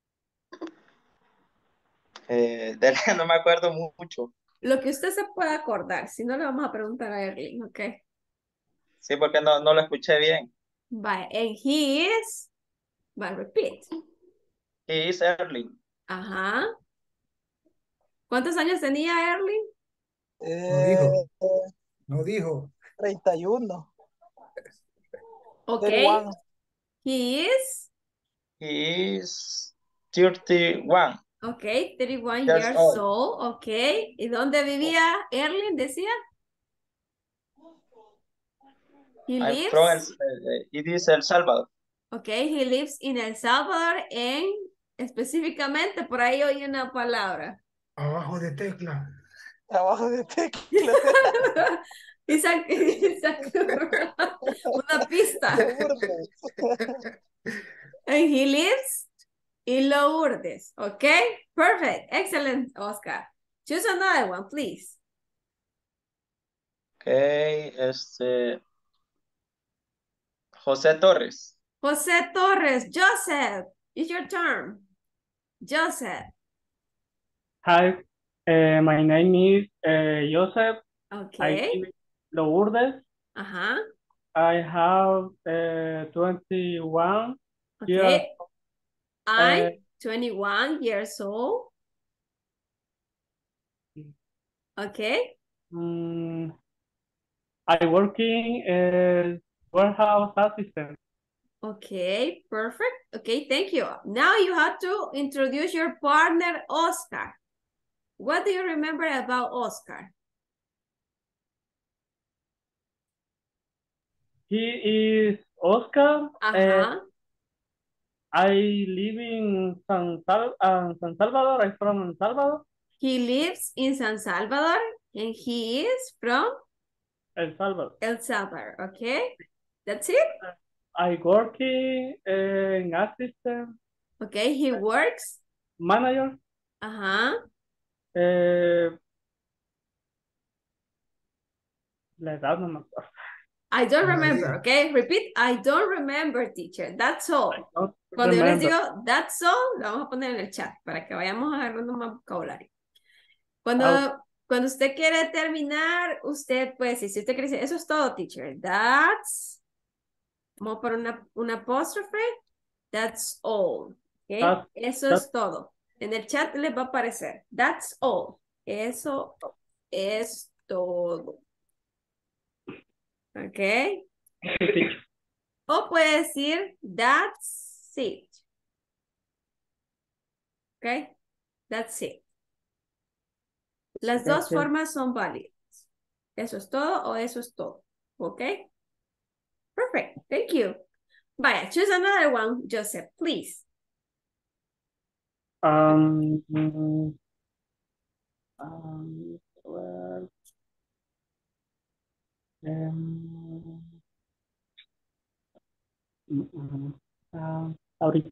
De él no me acuerdo mucho. Lo que usted se pueda acordar, si no le vamos a preguntar a Erling, okay? Sí, porque no lo escuché bien. Bye. And he is, but repeat. He is Erling. Ajá. ¿Cuántos años tenía Erling? No dijo. No dijo. 31. Okay. 31. He is 31. Okay, 31 years old. Okay. ¿Y dónde vivía Erling, decía? He lives? It is El Salvador. Okay, he lives in El Salvador and específicamente por ahí oí una palabra. Abajo de tecla. Abajo de tecla. Una pista. And he lives in Lourdes. Okay, perfect. Excellent, Oscar. Choose another one, please. Okay, José Torres. José Torres, Joseph, it's your turn. Joseph. Hi, my name is Joseph. Okay. I live in Lourdes. I have 21 years. Okay. I'm 21 years old. Okay. I working as warehouse assistant. Okay, perfect. Okay, thank you. Now you have to introduce your partner, Oscar. What do you remember about Oscar? He is Oscar. I live in San Salvador. I'm from San Salvador. He lives in San Salvador and he is from El Salvador. El Salvador, okay? That's it? I work in assistant. Okay, he works. Manager. La edad no me acuerdo. I don't remember, okay? Repeat, I don't remember, teacher. That's all. Cuando yo les digo, that's all, lo vamos a poner en el chat para que vayamos agarrando más vocabulario. Cuando usted quiere terminar, usted puede decir, si usted quiere decir, eso es todo, teacher. That's, vamos a poner una apóstrofe. That's all. Okay? Eso es todo. En el chat les va a aparecer. That's all. Eso es todo. Ok. O puede decir, that's it. Ok. That's it. Las dos formas son válidas. Eso es todo o eso es todo. Ok. Perfect. Thank you. Vaya, choose another one, Joseph, please. Well, ahorita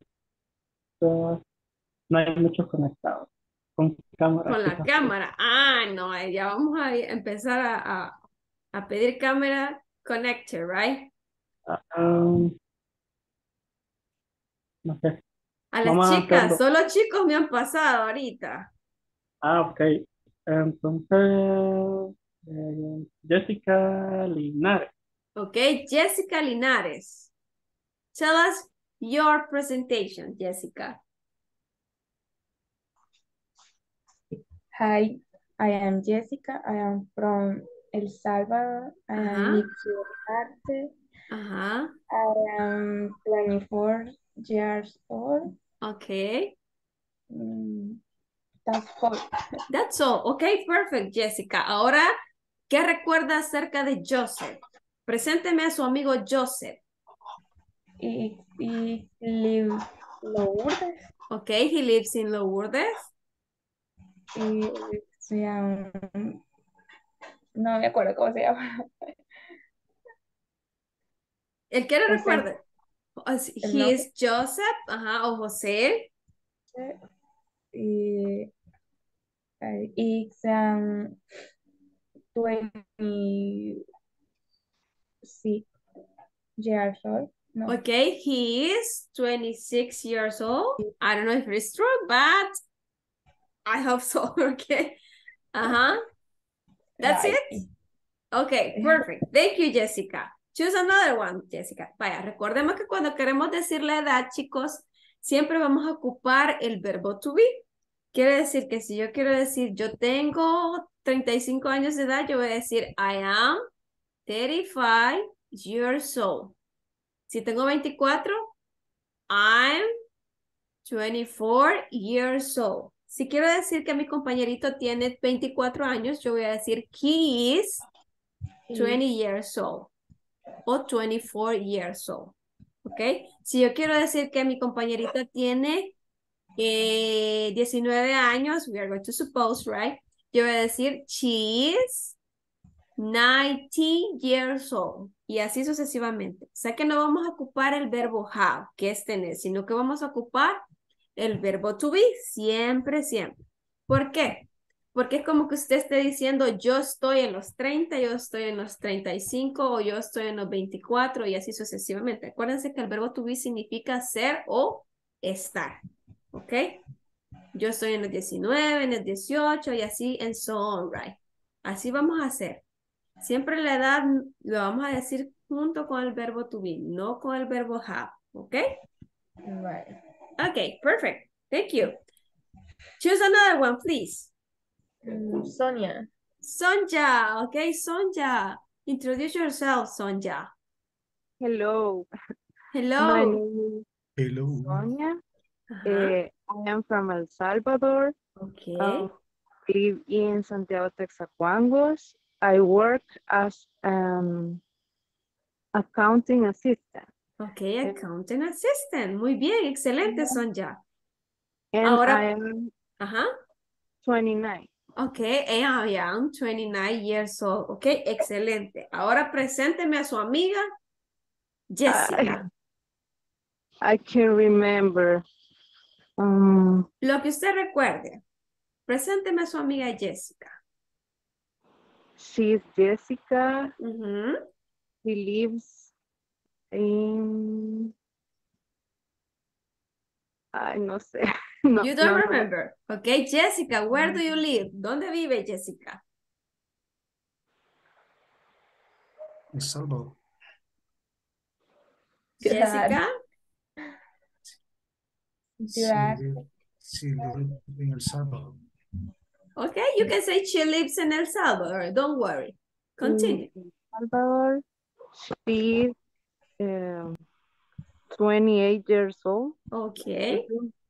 no hay muchos conectados. Con cámara. Con la cámara. Ah, no, ya vamos a empezar a pedir cámara connector, right? No sé. A las chicas, solo chicos me han pasado ahorita. Ok. Entonces, Jessica Linares. Ok, Jessica Linares. Tell us your presentation, Jessica. Hi, I am Jessica. I am from El Salvador. I am Mixed Arte. I am 24 years old. Okay. That's all. That's all. Okay, perfect, Jessica. Ahora, ¿qué recuerda acerca de Joseph? Presénteme a su amigo Joseph. He lives in Lourdes. Okay, he lives in Lourdes. No me acuerdo cómo se llama. ¿El que le recuerda? He is Joseph, o José. It's 26 years old. No. Okay, he is 26 years old. I don't know if it's true, but I hope so. Okay. That's it? Okay, perfect. Thank you, Jessica. Choose another one, Jessica. Vaya, recordemos que cuando queremos decir la edad, chicos, siempre vamos a ocupar el verbo to be. Quiere decir que si yo quiero decir yo tengo 35 años de edad, yo voy a decir I am 35 years old. Si tengo 24, I'm 24 years old. Si quiero decir que mi compañerito tiene 24 años, yo voy a decir he is 20 years old o 24 years old. ¿Ok? Si yo quiero decir que mi compañerita tiene 19 años, we are going to suppose, right? Yo voy a decir she is 90 years old. Y así sucesivamente. O sea que no vamos a ocupar el verbo have, que es tener, sino que vamos a ocupar el verbo to be, siempre, siempre. ¿Por qué? Porque es como que usted esté diciendo, yo estoy en los 30, yo estoy en los 35, o yo estoy en los 24, y así sucesivamente. Acuérdense que el verbo to be significa ser o estar. ¿Ok? Yo estoy en los 19, en los 18, y así, and so on, right? Así vamos a hacer. Siempre la edad lo vamos a decir junto con el verbo to be, no con el verbo have. ¿Ok? Right. Okay, perfect. Thank you. Choose another one, please. Sonia. Sonja, okay, Sonja. Introduce yourself, Sonja. Hello, my Hello. name is Hello. Sonia. Uh-huh. I am from El Salvador. Okay. Live in Santiago, Texacuangos. I work as accounting assistant. Okay, accountant assistant. Muy bien, excelente, Sonja. And Ahora, I am ajá. 29. Okay, and I am 29 years old. Okay, excelente. Ahora presénteme a su amiga Jessica. I can remember. Lo que usted recuerde. Presénteme a su amiga Jessica. She's Jessica. Mhm. She lives in. Ay, no sé. No, You don't no, remember. Okay, Jessica, where do you live? ¿Dónde vive Jessica? El Salvador. Jessica. Sí, live in El Salvador. Okay, you can say she lives in El Salvador. Don't worry. Continue. In El Salvador. She's 28 years old. Okay.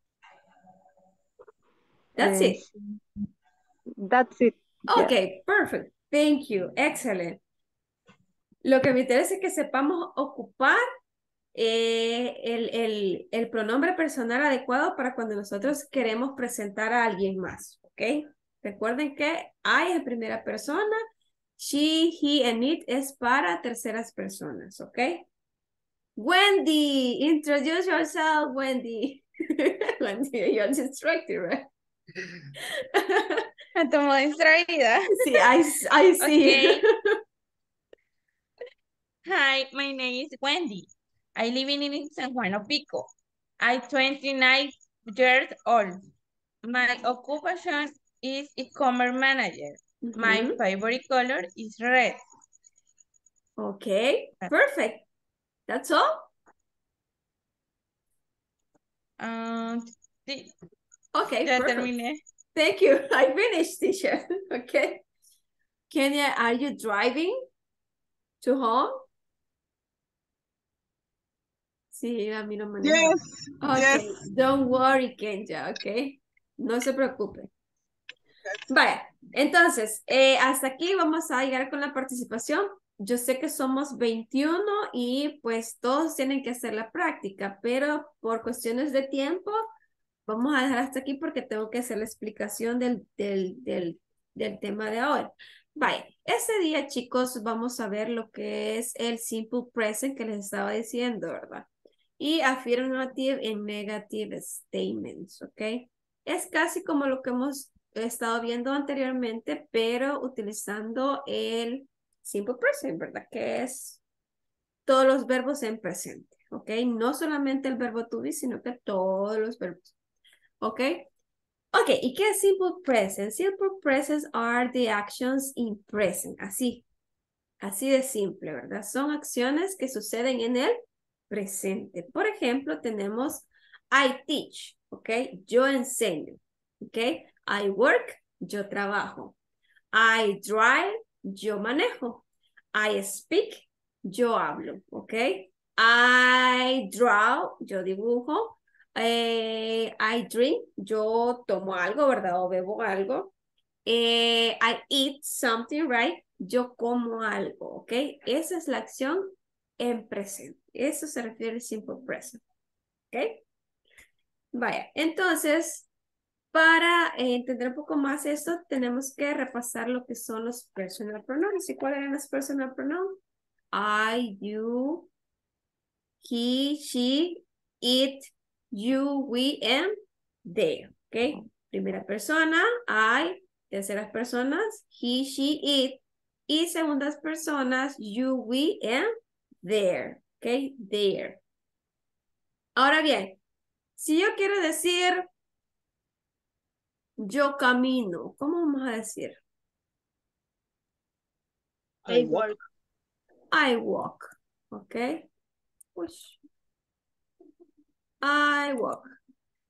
That's And it. That's it. Okay, perfect. Thank you. Excellent. Lo que me interesa es que sepamos ocupar el pronombre personal adecuado para cuando nosotros queremos presentar a alguien más, ¿ok? Recuerden que I es primera persona, she, he, and it es para terceras personas, ¿ok? Wendy, introduce yourself, Wendy. Wendy, you're distracted, right? Me tomo distraída. Sí, I see. Okay. Hi, my name is Wendy. I live in San Juan of Pico. I'm 29 years old. My occupation is e-commerce manager. My favorite color is red. Okay, perfect. That's all? Sí. Okay, Ya perfect. terminé. Thank you. I finished, teacher. Okay. Kenya, are you driving to home? Sí, a mí no maneja. Yes, Okay, yes. don't worry, Kenya, okay? No se preocupe. Vaya, entonces, hasta aquí vamos a llegar con la participación. Yo sé que somos 21 y pues todos tienen que hacer la práctica, pero por cuestiones de tiempo, vamos a dejar hasta aquí porque tengo que hacer la explicación del tema de ahora. Vaya, ese día, chicos, vamos a ver lo que es el simple present que les estaba diciendo, ¿verdad? Y affirmative and negative statements, ¿ok? Es casi como lo que hemos estado viendo anteriormente, pero utilizando el simple present, ¿verdad? Que es todos los verbos en presente, ¿ok? No solamente el verbo to be, sino que todos los verbos, ¿ok? Ok, ¿y qué es simple present? Simple presents are the actions in present, así de simple, ¿verdad? Son acciones que suceden en el presente. Por ejemplo, tenemos I teach, ¿ok? Yo enseño, ¿ok? I work, yo trabajo. I drive, yo manejo. I speak, yo hablo, ¿ok? I draw, yo dibujo. I drink, yo tomo algo, ¿verdad? O bebo algo. I eat something, right? Yo como algo, ¿ok? Esa es la acción en presente. Eso se refiere al simple present, ¿ok? Vaya, entonces, para entender un poco más esto, tenemos que repasar lo que son los personal pronouns. ¿Y cuáles eran los personal pronouns? I, you, he, she, it, you, we, and they, ¿ok? Primera persona, I. Terceras personas, he, she, it. Y segundas personas, you, we, and there. ¿Ok? There. Ahora bien, si yo quiero decir yo camino, ¿cómo vamos a decir? I walk. I walk. ¿Ok? Push. I walk.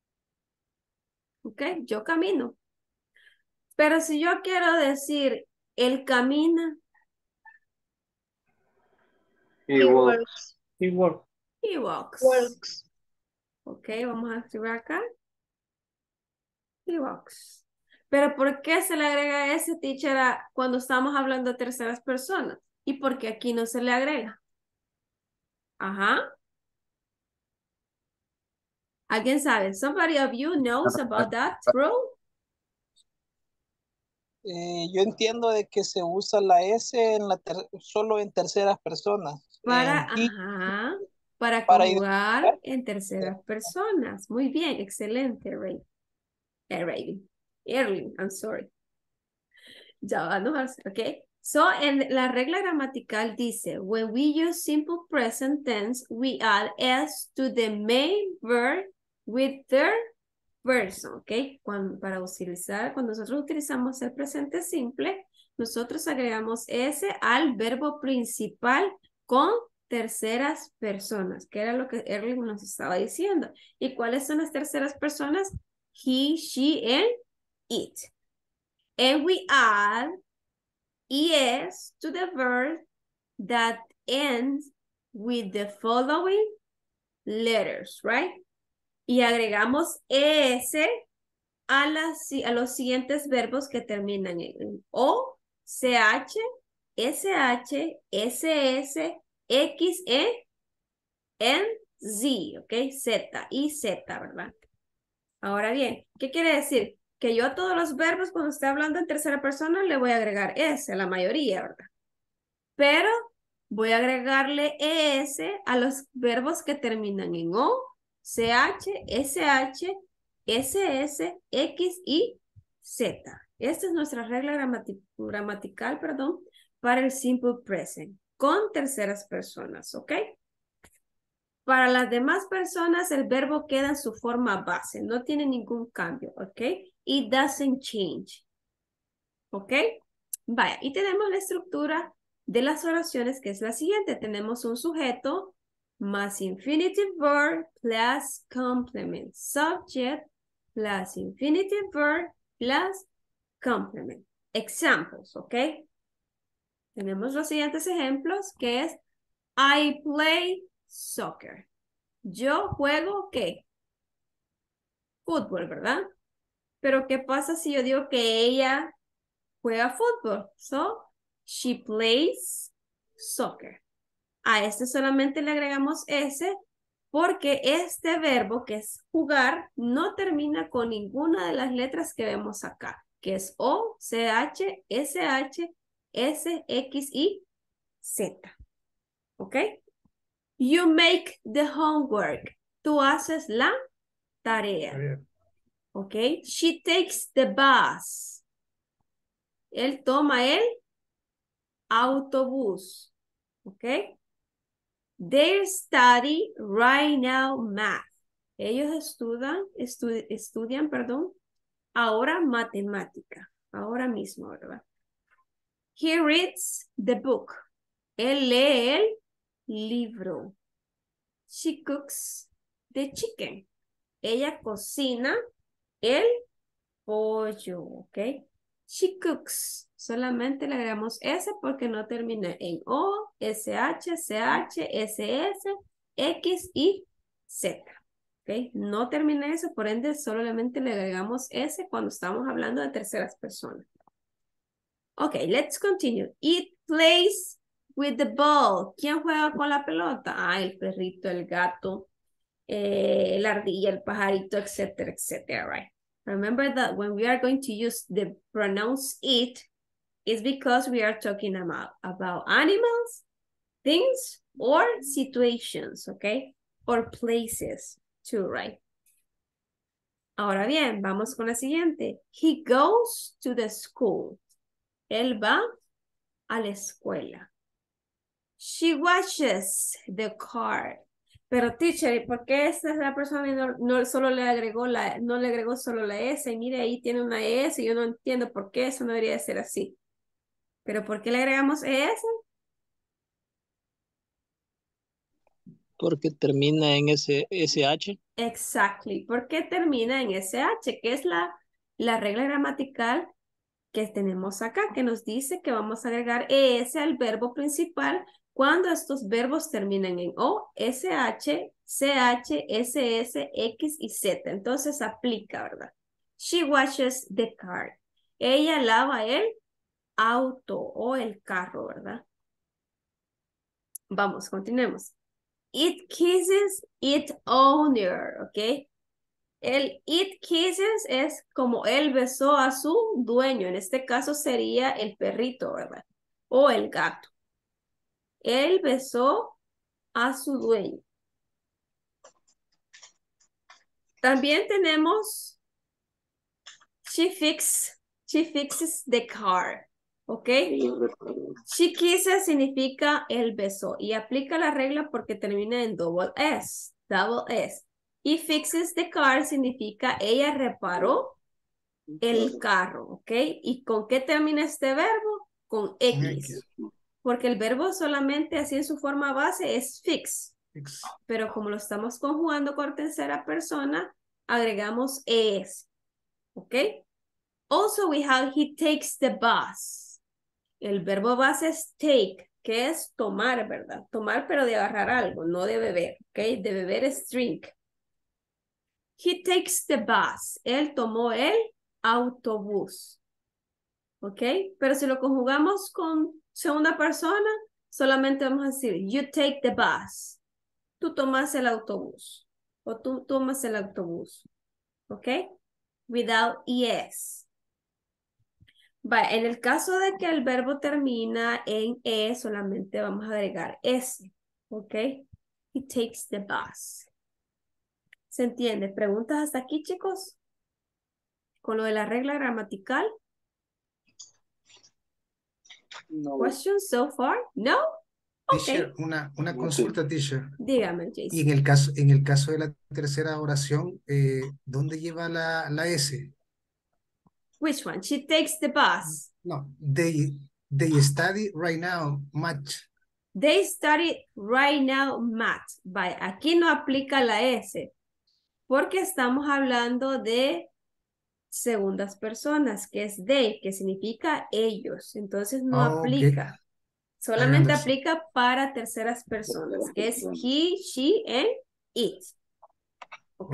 ¿Ok? Yo camino. Pero si yo quiero decir Él camina. He walks. He works. He walks. Walks. Ok, vamos a escribir acá. He walks. Pero ¿por qué se le agrega ese teacher cuando estamos hablando de terceras personas? ¿Y por qué aquí no se le agrega? Ajá. ¿Alguien sabe? Somebody of you knows about that rule? Yo entiendo de que se usa la S en solo en terceras personas. Para, En he, ajá, para para conjugar identificar. en terceras personas. Muy bien, excelente, Ray. Erling, I'm sorry. Ya vamos a hacer, ok. So, en la regla gramatical dice, when we use simple present tense, we add S to the main verb with third person, ok. Para utilizar, cuando nosotros utilizamos el presente simple, nosotros agregamos S al verbo principal con terceras personas, que era lo que Erling nos estaba diciendo. ¿Y cuáles son las terceras personas? He, she, and it. And we add es to the verb that ends with the following letters, right? Y agregamos es a los siguientes verbos que terminan en O, CH, SH, SS, XE, N, Z, ¿ok? Z y Z, ¿verdad? Ahora bien, ¿qué quiere decir? Que yo a todos los verbos, cuando esté hablando en tercera persona, le voy a agregar S, la mayoría, ¿verdad? Pero voy a agregarle ES a los verbos que terminan en O, CH, SH, SS, X y Z. Esta es nuestra regla gramatical, perdón, para el simple present, con terceras personas, ¿ok? Para las demás personas, el verbo queda en su forma base, no tiene ningún cambio, ¿ok? It doesn't change, ¿ok? Vaya, y tenemos la estructura de las oraciones, que es la siguiente. Tenemos un sujeto más infinitive verb plus complement. Subject plus infinitive verb plus complement. Examples, ¿ok? Tenemos los siguientes ejemplos, que es I play soccer. Yo juego, ¿qué? Fútbol, ¿verdad? Pero ¿qué pasa si yo digo que ella juega fútbol? So, she plays soccer. A este solamente le agregamos S porque este verbo, que es jugar, no termina con ninguna de las letras que vemos acá, que es O, CH, SH, S, X y Z. ¿Ok? You make the homework. Tú haces la tarea. ¿Ok? She takes the bus. Él toma el autobús. ¿Ok? They study right now math. Ellos estudian, ahora matemática. Ahora mismo, ¿verdad? He reads the book. Él lee el libro. She cooks the chicken. Ella cocina el pollo, ¿ok? She cooks. Solamente le agregamos S porque no termina en O, SH, CH, SS, X y Z. ¿Ok? No termina eso, por ende solamente le agregamos S cuando estamos hablando de terceras personas. Ok, let's continue. It plays with the ball. ¿Quién juega con la pelota? Ah, el perrito, el gato, la ardilla, el pajarito, etcétera, etcétera, right? Remember that when we are going to use the pronouns it, it's because we are talking about animals, things, or situations, okay? Or places too, right? Ahora bien, vamos con la siguiente. He goes to the school. Él va a la escuela. She watches the car. Pero teacher, ¿y por qué esta es la persona y no solo le agregó no le agregó solo la S? Y mire, ahí tiene una S y yo no entiendo por qué eso no debería de ser así. ¿Pero por qué le agregamos ES? Porque termina en SH. Exactly. ¿Por qué termina en SH? Que es la regla gramatical que tenemos acá, que nos dice que vamos a agregar ES al verbo principal cuando estos verbos terminen en O, SH, CH, SS, X y Z. Entonces aplica, ¿verdad? She washes the car. Ella lava el auto o el carro, ¿verdad? Vamos, continuemos. It kisses its owner, ¿ok? El it kisses es como él besó a su dueño. En este caso sería el perrito, ¿verdad? O el gato. Él besó a su dueño. También tenemos she fixes the car. ¿Ok? She kisses significa él besó. Y aplica la regla porque termina en double S. Double S. Y fixes the car significa ella reparó el carro, ¿ok? ¿Y con qué termina este verbo? Con X. Porque el verbo solamente así en su forma base es fix. Pero como lo estamos conjugando con tercera persona, agregamos ES, ¿ok? Also we have he takes the bus. El verbo base es take, que es tomar, ¿verdad? Tomar pero de agarrar algo, no de beber, ¿ok? De beber es drink. He takes the bus. Él tomó el autobús. ¿Ok? Pero si lo conjugamos con segunda persona, solamente vamos a decir, you take the bus. Tú tomas el autobús. O tú tomas el autobús. ¿Ok? Without ES. En el caso de que el verbo termina en E, solamente vamos a agregar S. ¿Ok? He takes the bus. ¿Se entiende? ¿Preguntas hasta aquí, chicos? Con lo de la regla gramatical. No. Questions so far? No? Teacher, Okay. una consulta, teacher. Dígame, Y Jason. en el caso de la tercera oración, ¿dónde lleva la S? Which one? She takes the bus. No, they study right now much. They study right now math. Aquí no aplica la S. Porque estamos hablando de segundas personas, que es they, que significa ellos. Entonces no aplica. Okay. Solamente aplica para terceras personas, que es he, she, and it. ¿Ok?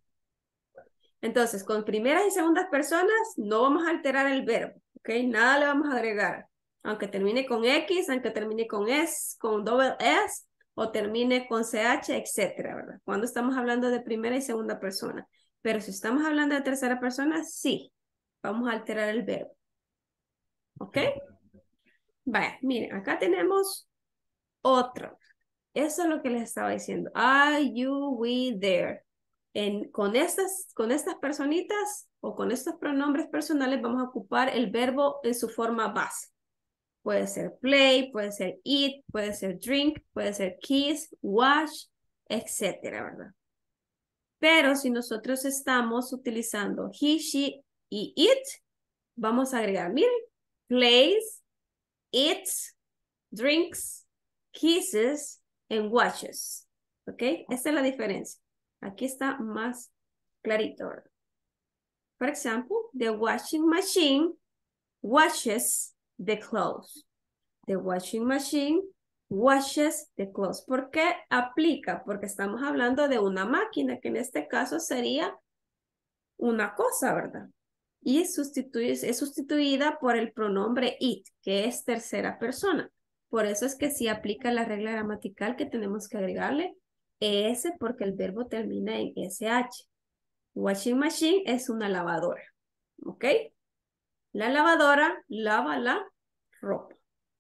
Entonces, con primeras y segundas personas no vamos a alterar el verbo. ¿Ok? Nada le vamos a agregar. Aunque termine con X, aunque termine con S, con double S, o termine con CH, etcétera, ¿verdad? Cuando estamos hablando de primera y segunda persona. Pero si estamos hablando de tercera persona, sí. Vamos a alterar el verbo. ¿Ok? Vaya, miren, acá tenemos otro. Eso es lo que les estaba diciendo. Are you, we, there. Con estas personitas o con estos pronombres personales vamos a ocupar el verbo en su forma base. Puede ser play, puede ser eat, puede ser drink, puede ser kiss, wash, etcétera, ¿verdad? Pero si nosotros estamos utilizando he, she y it, vamos a agregar, miren, plays, eats, drinks, kisses, and watches. ¿Ok? Esta es la diferencia. Aquí está más clarito, ¿verdad? For example, the washing machine washes the clothes. The washing machine washes the clothes. ¿Por qué aplica? Porque estamos hablando de una máquina, que en este caso sería una cosa, ¿verdad? Y es sustituida por el pronombre it, que es tercera persona. Por eso es que sí aplica la regla gramatical que tenemos que agregarle ES porque el verbo termina en SH. Washing machine es una lavadora. ¿Ok? La lavadora lava la ropa.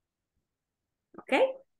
¿Ok?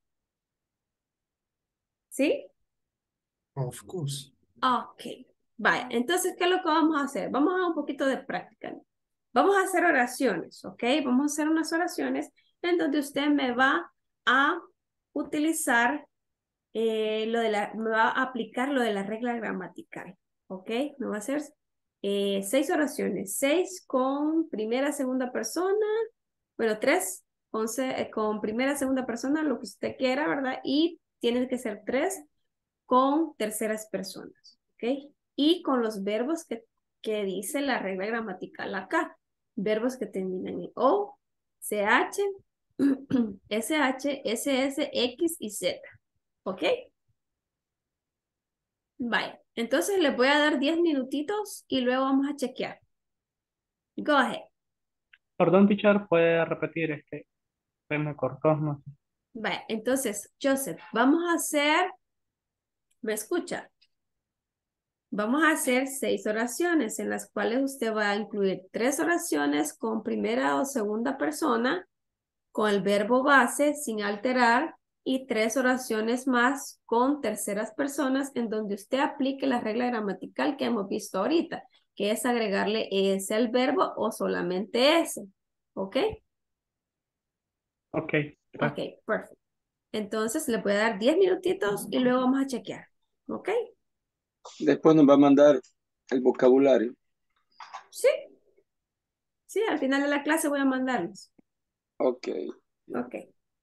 ¿Sí? Of course. Ok. Vaya, entonces, ¿qué es lo que vamos a hacer? Vamos a un poquito de práctica. Vamos a hacer oraciones, ¿ok? Vamos a hacer unas oraciones en donde usted me va a utilizar me va a aplicar lo de la regla gramatical, ¿ok? Me va a hacer 6 oraciones, 6 con primera, segunda persona, bueno, 3 con primera, segunda persona, lo que usted quiera, ¿verdad? Y tienen que ser 3 con terceras personas, ¿ok? Y con los verbos que dice la regla gramatical acá. verbos que terminan en O, CH, SH, SS, X y Z. ¿Ok? Vaya. Entonces les voy a dar 10 minutitos y luego vamos a chequear. Go ahead. Perdón, teacher, puede repetir se me cortó, no sé. Vaya. Entonces, Joseph, vamos a hacer, ¿me escucha? Vamos a hacer 6 oraciones en las cuales usted va a incluir 3 oraciones con primera o segunda persona, con el verbo base sin alterar y 3 oraciones más con terceras personas en donde usted aplique la regla gramatical que hemos visto ahorita, que es agregarle ese al verbo o solamente ese. ¿Ok? Ok. Ok, perfecto. Entonces le voy a dar 10 minutitos y luego vamos a chequear. ¿Ok? Después nos va a mandar el vocabulario. Sí. Sí, al final de la clase voy a mandarlos. Ok. Ok.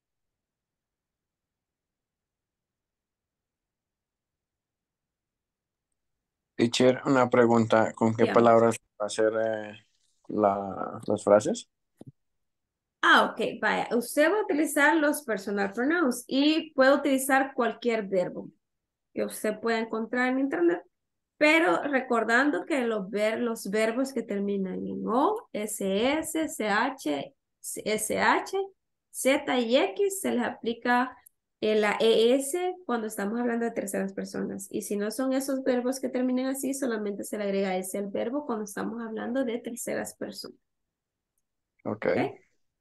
Teacher, una pregunta. ¿Con qué Dígame. palabras va a hacer las frases? Ok, vaya. Usted va a utilizar los personal pronouns y puede utilizar cualquier verbo que usted pueda encontrar en internet, pero recordando que los verbos que terminan en O, SS, CH, SH, Z y X se les aplica la ES cuando estamos hablando de terceras personas. Y si no son esos verbos que terminen así, solamente se le agrega ese al verbo cuando estamos hablando de terceras personas. Ok. ¿Ok?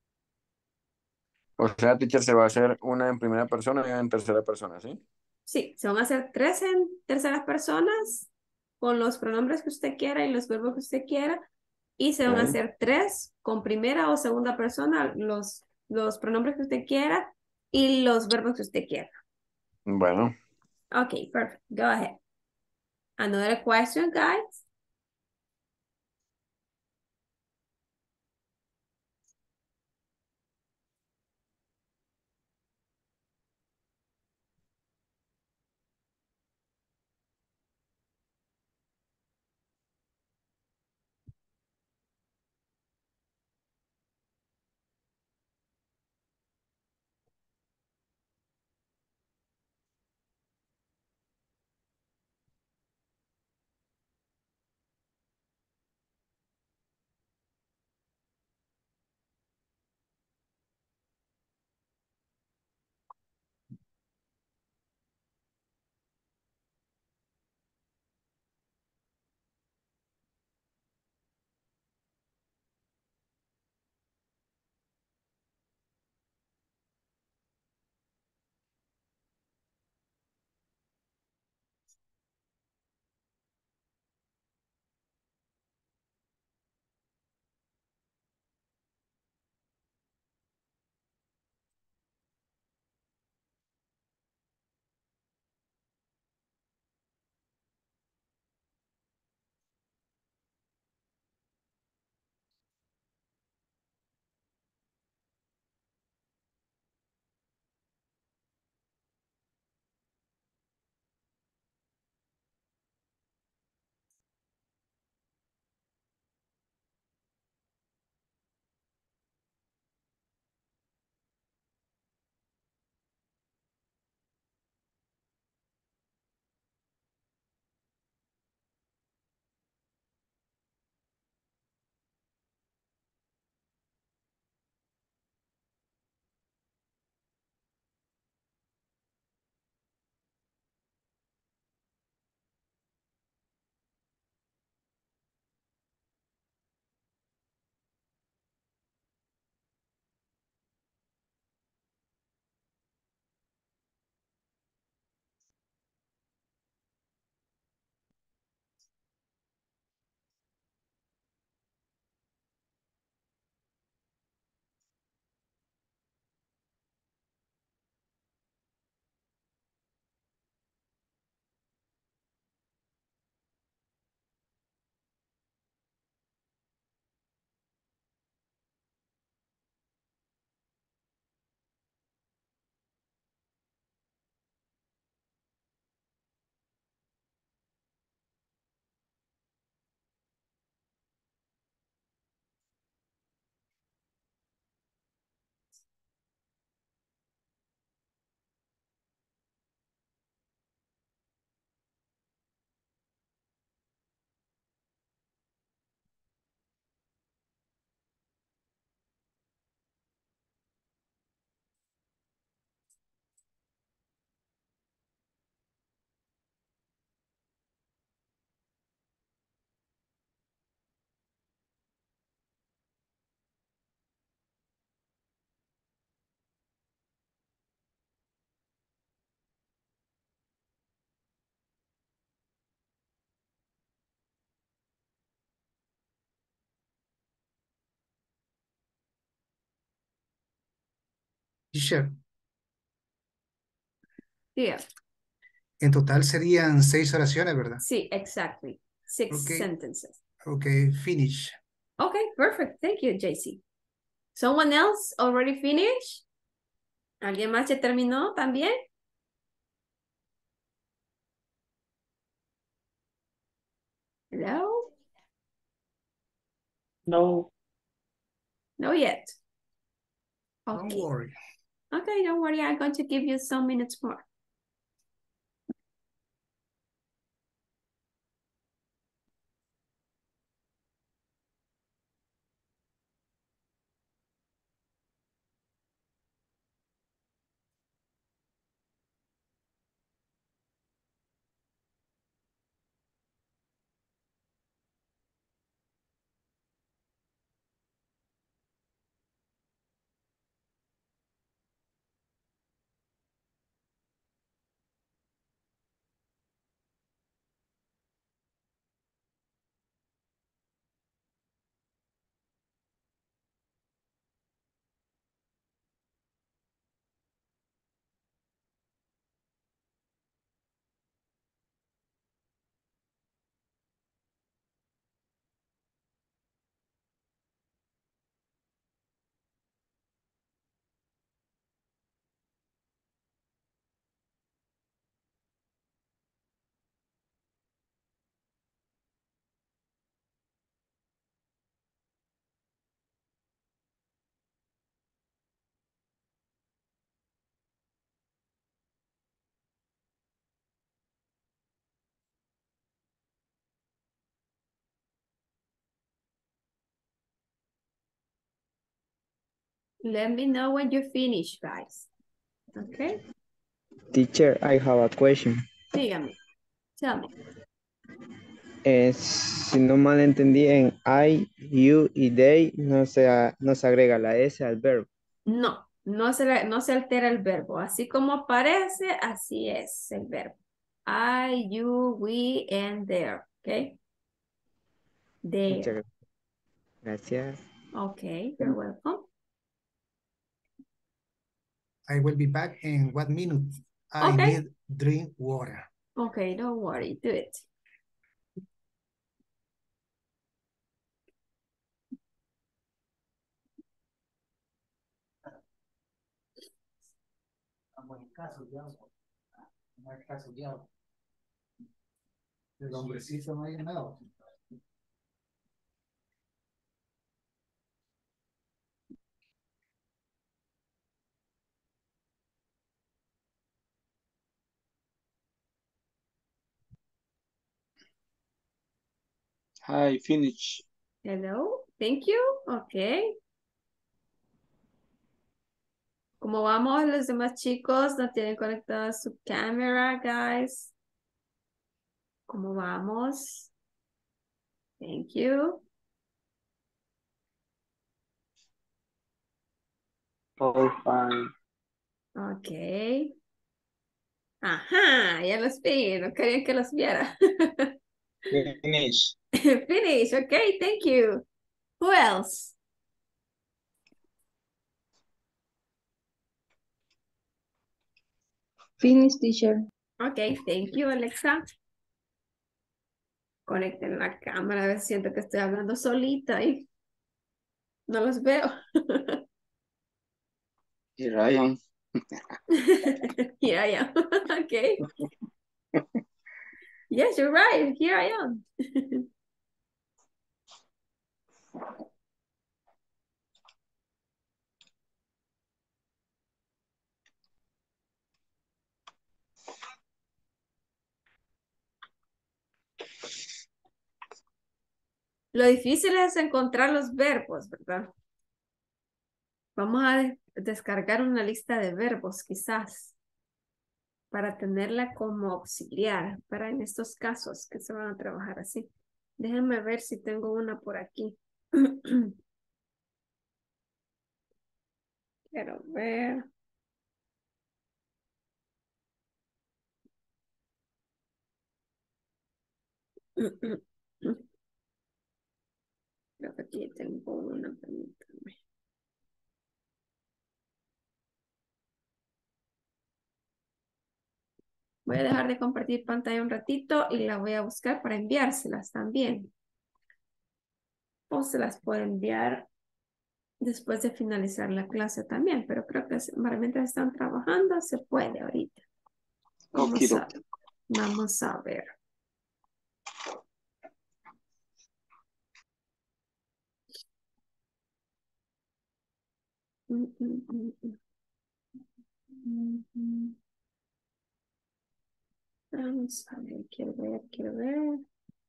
O sea, teacher, se va a hacer una en primera persona y una en tercera persona, ¿sí? Sí, se van a hacer 3 en terceras personas con los pronombres que usted quiera y los verbos que usted quiera. Y se van a Ok. hacer 3 con primera o segunda persona, los pronombres que usted quiera y los verbos que usted quiera. Bueno. Okay, perfect. Go ahead. Another question, guys. Teacher, Yeah. en total serían 6 oraciones, ¿verdad? Sí, exactly. 6 Okay. sentences. Okay, finish. Okay, perfect. Thank you, JC. Someone else already finished? ¿Alguien más ya terminó también? Hello? No. No yet. Don't Okay. worry. Okay, don't worry. I'm going to give you some minutes more. Let me know when you finish, guys. Okay? Teacher, I have a question. Dígame. Tell me. Si no mal entendí, en I, you y they no se agrega la S al verbo. No, no se altera el verbo. Así como aparece, así es el verbo. I, you, we, and there. Okay? There. Muchas gracias. Okay, you're welcome. I will be back in 1 minute. I Okay. need drink water. Okay, don't worry. Do it. El hombrecito no ha llenado. Hi, finish. Hello. Thank you. Okay. ¿Cómo vamos los demás chicos? ¿No tienen conectada su cámara, guys? ¿Cómo vamos? Thank you. All fine. Okay. Ajá, ya los vi. No querían que los viera. Finish. Finish. Okay, thank you. Who else? Finish, teacher. Okay, thank you, Alexa. Conecten la cámara. A veces siento que estoy hablando solita y no los veo. Here I am. Here I am. Okay. Yes, you're right. Here I am. Lo difícil es encontrar los verbos, ¿verdad? Vamos a descargar una lista de verbos, quizás, para tenerla como auxiliar, para en estos casos que se van a trabajar así. Déjenme ver si tengo una por aquí. Quiero ver. Creo que aquí tengo una, permítanme. Voy a dejar de compartir pantalla un ratito y la voy a buscar para enviárselas también. O se las puedo enviar después de finalizar la clase también, pero creo que mientras están trabajando se puede ahorita. Vamos a ver. Vamos a ver, quiero ver.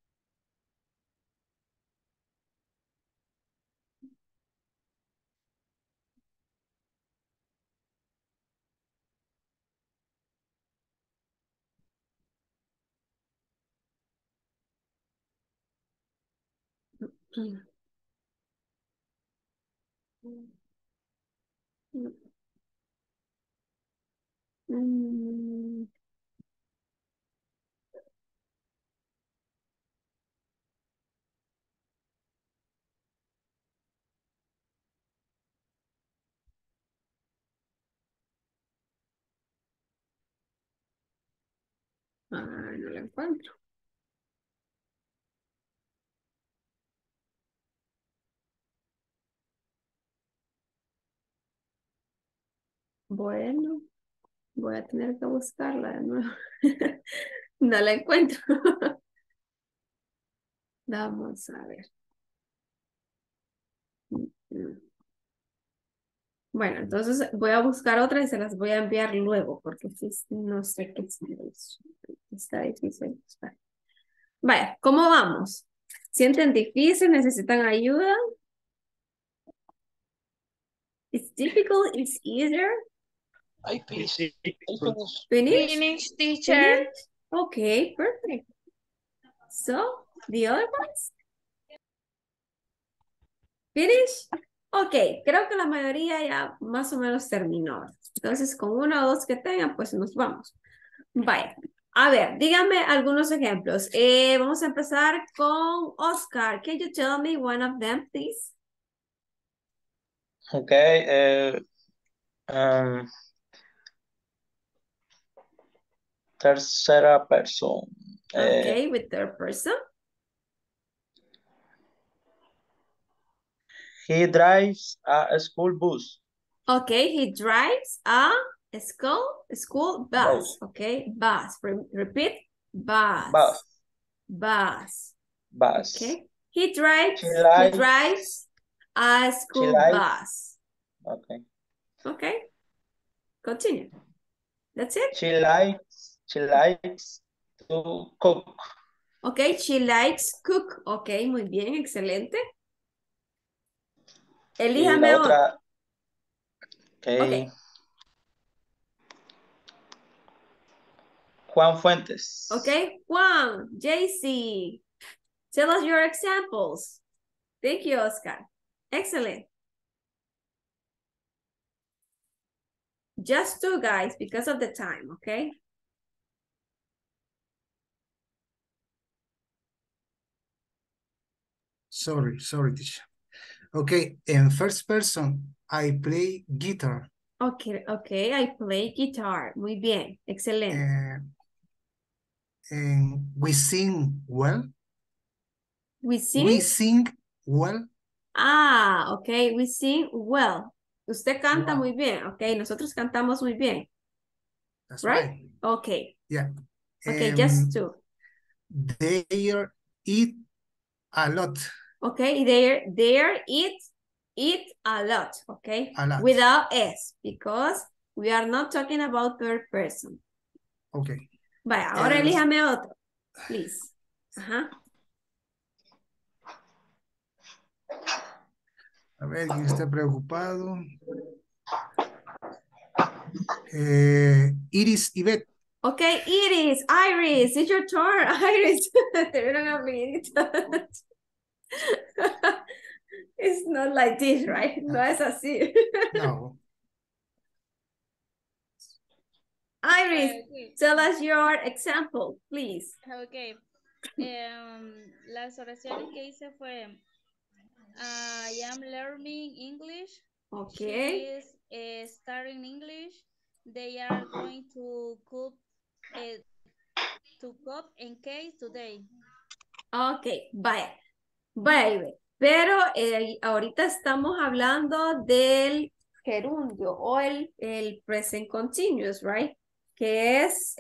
No la encuentro. Bueno, voy a tener que buscarla de nuevo. No la encuentro. Vamos a ver. Bueno, entonces voy a buscar otra y se las voy a enviar luego, porque no sé qué está difícil buscar. Vaya, ¿cómo vamos? ¿Sienten difícil? ¿Necesitan ayuda? It's difficult, it's easier. I finish. Finish? Finish, teacher. Finish? Okay, perfect. So, the other ones? Finish? Ok, creo que la mayoría ya más o menos terminó. Entonces, con uno o dos que tengan, pues nos vamos. Vaya. A ver, díganme algunos ejemplos. Vamos a empezar con Oscar. Can you tell me one of them, please? Okay. Tercera person. Okay, with third person. He drives a school bus. Okay, he drives a school bus. Okay, bus. Repeat, bus. Bus. Bus. Bus. Okay, he drives a school bus. Okay. Okay, continue. That's it. She likes to cook. Okay, she likes cook. Okay, muy bien, excelente. Elíjame otra. Okay. Juan Fuentes. Okay, Juan, JC. Tell us your examples. Thank you, Oscar. Excellent. Just two, guys, because of the time, okay? Sorry, teacher. Okay, in first person, I play guitar. Okay, I play guitar. Muy bien, excelente. And we sing well. We sing? We sing well. Ah, okay, we sing well. Usted canta Wow. muy bien, okay? Nosotros cantamos muy bien. That's right? Okay. Yeah. Okay, just two. They eat a lot. Okay, they eat a lot, okay? A lot. Without S, because we are not talking about third person. Okay. Vaya, ahora elíjame otro, please. Ajá. A ver, ¿quién está preocupado? Iris y Beth. Okay, Iris, it's your turn, Iris. Te vieron amiguitos. It's not like this, right? No es así. No. Iris, tell us your example, please. Okay. Las oraciones que hice fue I am learning English. Okay. She is studying English. They are going to cook To cook and cake today. Ok, vaya. Vaya, pero ahorita estamos hablando del gerundio o el present continuous, right? Que es,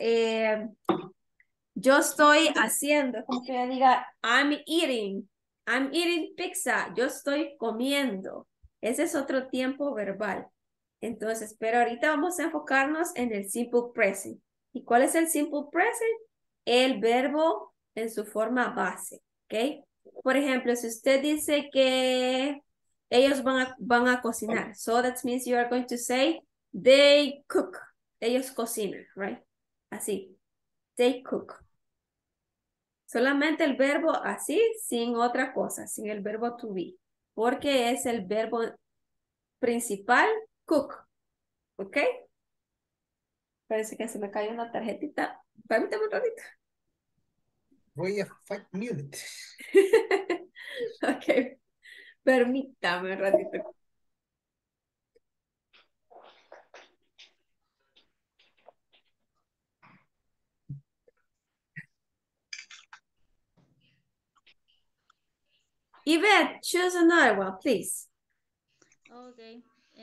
yo estoy haciendo, como que yo diga, I'm eating pizza, yo estoy comiendo. Ese es otro tiempo verbal. Entonces, pero ahorita vamos a enfocarnos en el simple present. ¿Y cuál es el simple present? El verbo en su forma base, ¿ok? Por ejemplo, si usted dice que ellos van a cocinar, so that means you are going to say, they cook. Ellos cocinan, right? Así, they cook. Solamente el verbo así, sin otra cosa, sin el verbo to be, porque es el verbo principal, cook, ¿ok? Parece que se me cayó una tarjetita. Permítame un ratito. Wait a 5 minutes. Ok, permítame un ratito. Yvette, choose another one, please. Okay.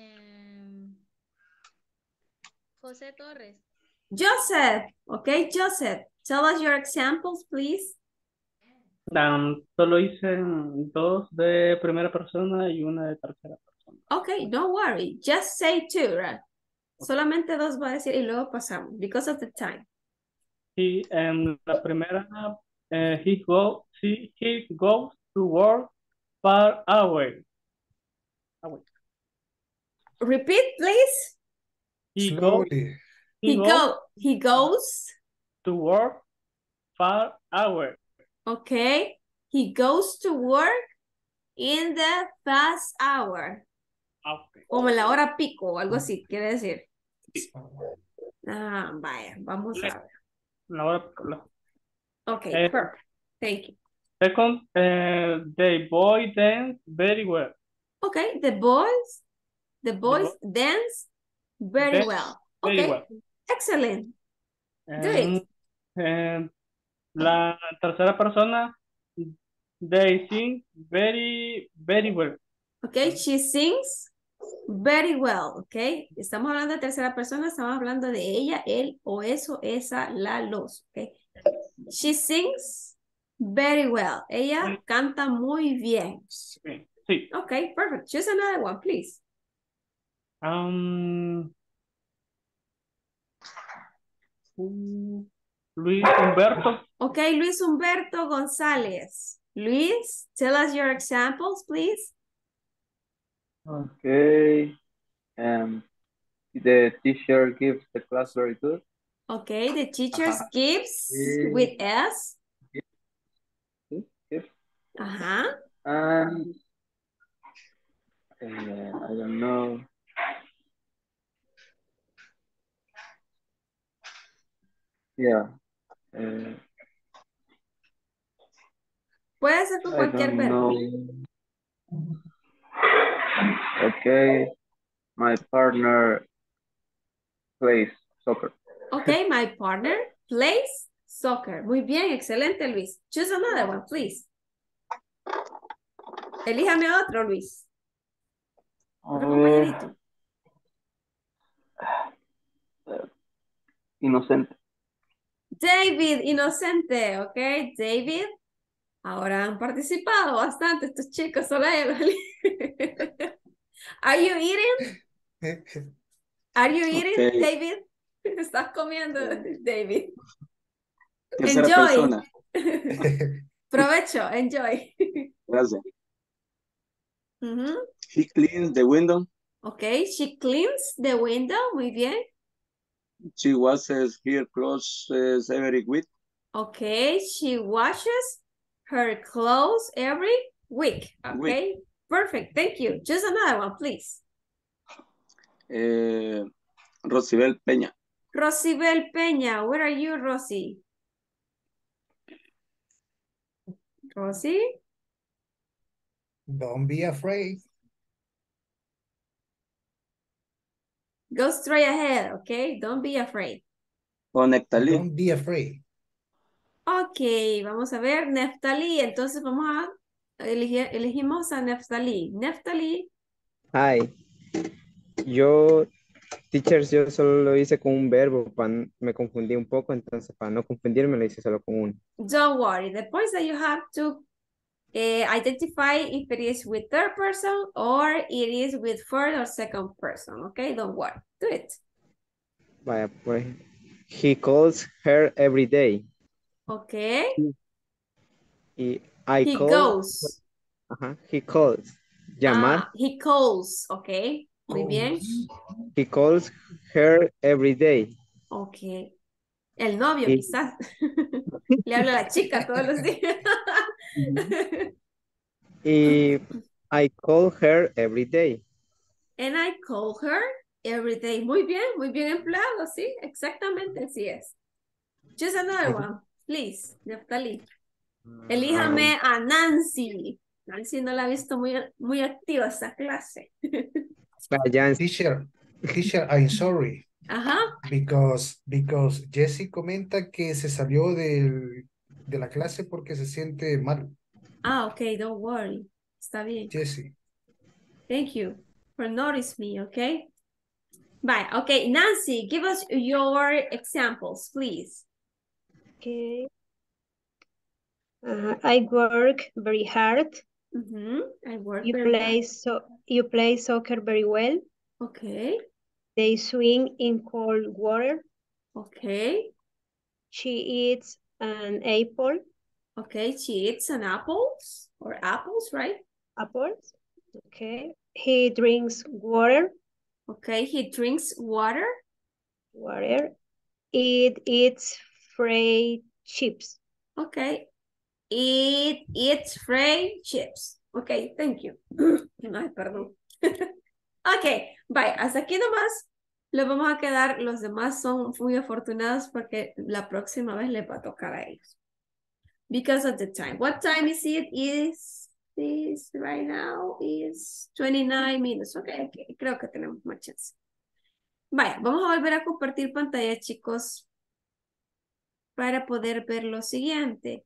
José Torres. Joseph, okay, Joseph, tell us your examples, please. Solo hice dos de primera persona y una de tercera persona. Okay, don't worry, just say two, right? Solamente dos va a decir y luego pasamos, because of the time. Y en la primera, he goes to work far away. Repeat, please. Slowly. He goes to work far away. Okay. He goes to work in the fast hour. Okay. Como en la hora pico o algo así, quiere decir. Ah, vaya, vamos a ver. La hora pico. Okay, perfect. Thank you. Second, the boy dance very well. Okay, the boys dance very well. Okay, very well. Excellent. Do it. La tercera persona, they sing very, very well. Okay, she sings very well, okay. Estamos hablando de tercera persona, estamos hablando de ella, él o eso, esa, la, los, okay. She sings very well. Ella canta muy bien. Sí. Okay, perfect. Choose another one, please. Luis Humberto. Okay, Luis Humberto González. Luis, tell us your examples, please. Okay. The teacher gives the class very good. Okay, the teacher gives with S. And I don't know. Yeah. Puede ser con cualquier verbo. Okay. My partner plays soccer. Okay, my partner plays soccer. Muy bien, excelente, Luis. Choose another one, please. Elíjame otro, Luis. Otro compañerito. Inocente. David, inocente, ok, David. Ahora han participado bastante estos chicos, solo ellos. Are you eating? Are you eating, Okay. David? Estás comiendo, David. Tercera Enjoy. persona. Provecho, enjoy. Gracias. He cleans the window. Okay, she cleans the window. Muy bien. She washes her clothes every week. Okay, she washes her clothes every week. Okay, perfect. Thank you. Just another one, please. Rosibel Peña. Rosibel Peña, where are you, Rosy? Rosy? Don't be afraid. Go straight ahead, okay? Don't be afraid. O Nectalí. Don't be afraid. Ok, vamos a ver, Neftali. Entonces vamos a elegimos a Neftali. Neftali. Hi. Yo, teachers, yo solo lo hice con un verbo, me confundí un poco, entonces para no confundirme lo hice solo con uno. Don't worry. The point is that you have to identify if it is with third person or it is with first or second person. Okay, don't worry. Do it. Vaya, pues. He calls her every day. Okay. Y I He call. goes. Ajá, he calls. Llamar. He calls. Okay. Muy bien. He calls her every day. Okay. El novio, Y- quizás. Le habla a la chica todos los días. Y I call her every day. And I call her every day. Muy bien empleado, sí, exactamente así es. Choose another one, please, Neftali. Elíjame a Nancy. Nancy no la he visto muy activa esta clase. Teacher, I'm sorry. Ajá. Because Jessie comenta que se salió de la clase porque se siente mal. Ok, don't worry. Está bien. Jessie. Thank you for noticing me, okay? Bye. Okay, Nancy, give us your examples, please. Okay. I work very hard. I work You very play hard. you play soccer very well. Okay. They swim in cold water. Okay. She eats an apple. Okay, she eats an apples or apples, right? Apples. Okay. He drinks water. Okay, he drinks water. Water. It eats fried chips. Okay. It eats fried chips. Okay, thank you. Ay, perdón. Okay, bye. Hasta aquí nomás les vamos a quedar. Los demás son muy afortunados porque la próxima vez les va a tocar a ellos. Because of the time. What time is it? Is right now is 29 minutes. Okay, creo que tenemos más chance. Vaya, vamos a volver a compartir pantalla, chicos, para poder ver lo siguiente.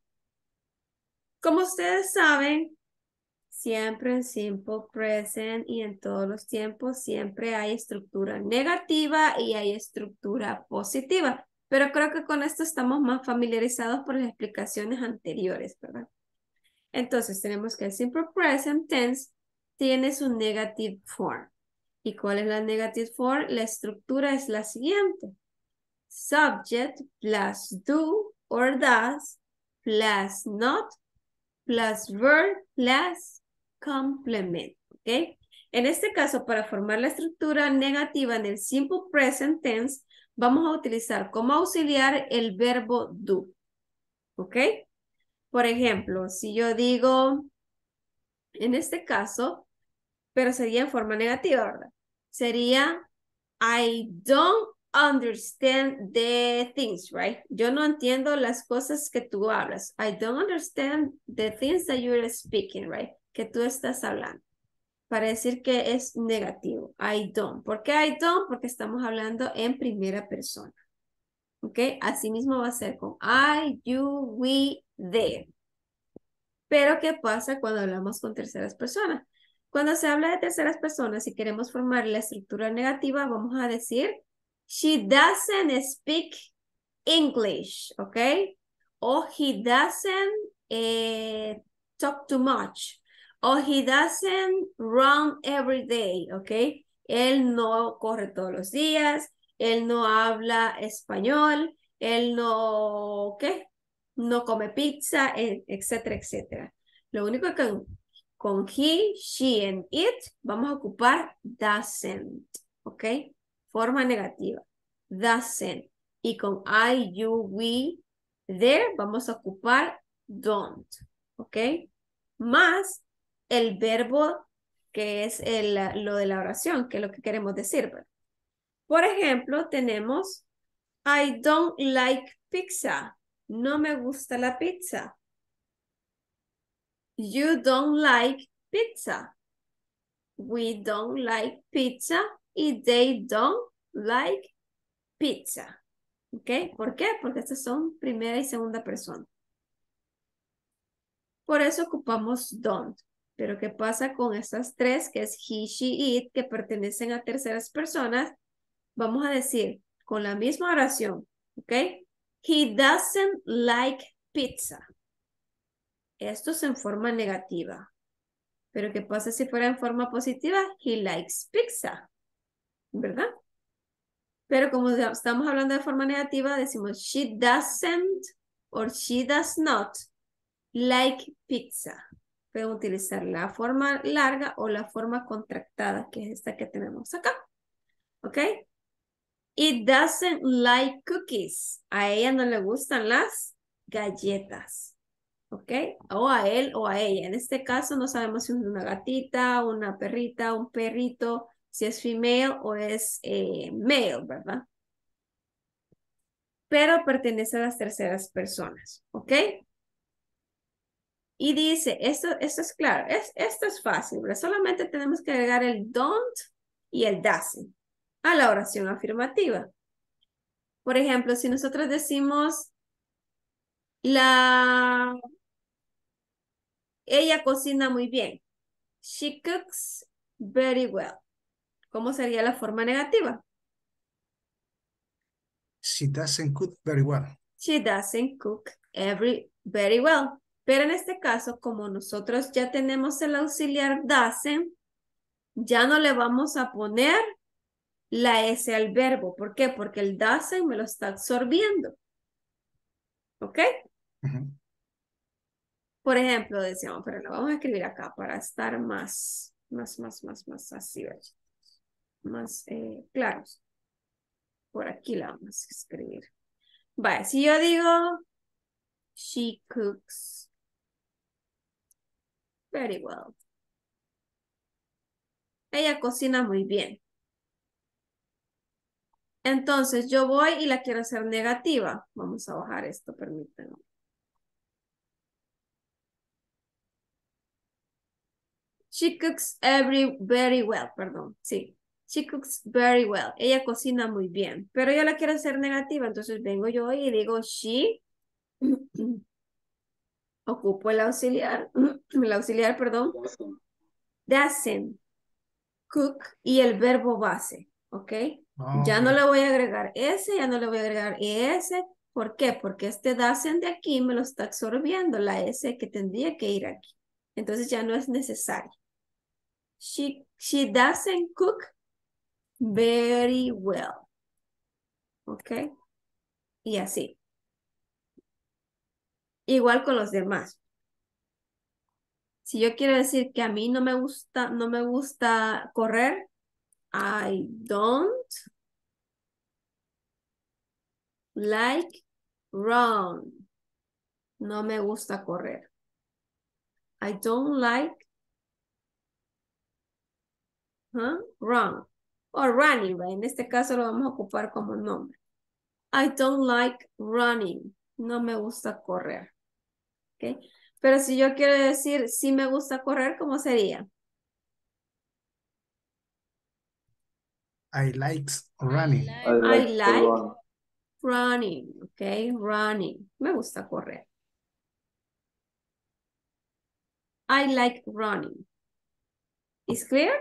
Como ustedes saben, siempre en simple present y en todos los tiempos siempre hay estructura negativa y hay estructura positiva. Pero creo que con esto estamos más familiarizados por las explicaciones anteriores, ¿verdad? Entonces tenemos que el simple present tense tiene su negative form. ¿Y cuál es la negative form? La estructura es la siguiente. Subject plus do or does plus not plus verb plus complement. ¿Ok? En este caso, para formar la estructura negativa en el simple present tense, vamos a utilizar como auxiliar el verbo do. ¿Ok? Por ejemplo, si yo digo, en este caso, pero sería en forma negativa, ¿verdad? Sería, I don't understand the things, right? Yo no entiendo las cosas que tú hablas. I don't understand the things that you're speaking, right? Que tú estás hablando. Para decir que es negativo. I don't. ¿Por qué I don't? Porque estamos hablando en primera persona. ¿Ok? Así mismo va a ser con I, you, we, they. Pero ¿qué pasa cuando hablamos con terceras personas? Cuando se habla de terceras personas y queremos formar la estructura negativa, vamos a decir, she doesn't speak English, ¿ok? O he doesn't talk too much. O he doesn't run every day, ¿ok? Él no corre todos los días, él no habla español, él no, ¿qué? No come pizza, etcétera, etcétera. Lo único que con he, she, and it vamos a ocupar doesn't, ¿ok? Forma negativa, doesn't. Y con I, you, we, there vamos a ocupar don't, ¿ok? Más el verbo que es lo de la oración, que es lo que queremos decir, ¿verdad? Por ejemplo, tenemos I don't like pizza. No me gusta la pizza. You don't like pizza. We don't like pizza. Y they don't like pizza. ¿Ok? ¿Por qué? Porque estas son primera y segunda persona. Por eso ocupamos don't. Pero ¿qué pasa con estas tres, que es he, she, it, que pertenecen a terceras personas? Vamos a decir con la misma oración, ¿ok? He doesn't like pizza. Esto es en forma negativa. Pero ¿qué pasa si fuera en forma positiva? He likes pizza, ¿verdad? Pero como estamos hablando de forma negativa, decimos she doesn't or she does not like pizza. Pueden utilizar la forma larga o la forma contractada, que es esta que tenemos acá. ¿Ok? It doesn't like cookies. A ella no le gustan las galletas. ¿Ok? O a él o a ella. En este caso no sabemos si es una gatita, una perrita, un perrito, si es female o es male, ¿verdad? Pero pertenece a las terceras personas. ¿Ok? Y dice, esto es claro, esto es fácil, ¿verdad? Solamente tenemos que agregar el don't y el doesn't a la oración afirmativa. Por ejemplo, si nosotros decimos, ella cocina muy bien. She cooks very well. ¿Cómo sería la forma negativa? She doesn't cook very well. She doesn't cook very well. Pero en este caso, como nosotros ya tenemos el auxiliar doesn't, ya no le vamos a poner la S al verbo. ¿Por qué? Porque el doesn't me lo está absorbiendo. ¿Ok? Por ejemplo, decíamos, pero lo vamos a escribir acá para estar más así, ¿verdad? Más claros. Por aquí la vamos a escribir. Vale, si yo digo, she cooks very well. Ella cocina muy bien. Entonces yo voy y la quiero hacer negativa. Vamos a bajar esto, permítanme. She cooks very well, perdón, sí. She cooks very well. Ella cocina muy bien. Pero yo la quiero hacer negativa, entonces vengo yo y digo she. Ocupo el auxiliar, perdón. Doesn't cook y el verbo base, ¿ok? Ya no le voy a agregar ese, ya no le voy a agregar ese. ¿Por qué? Porque este doesn't de aquí me lo está absorbiendo la S que tendría que ir aquí. Entonces ya no es necesario. She doesn't cook very well. ¿Ok? Y así. Igual con los demás. Si yo quiero decir que a mí no me gusta correr, I don't like run. No me gusta correr. I don't like run. O running, right? En este caso lo vamos a ocupar como nombre. I don't like running. No me gusta correr. ¿Ok? Pero si yo quiero decir sí me gusta correr, ¿cómo sería? I like running. I like running. Ok, running. Me gusta correr. I like running. ¿Is clear?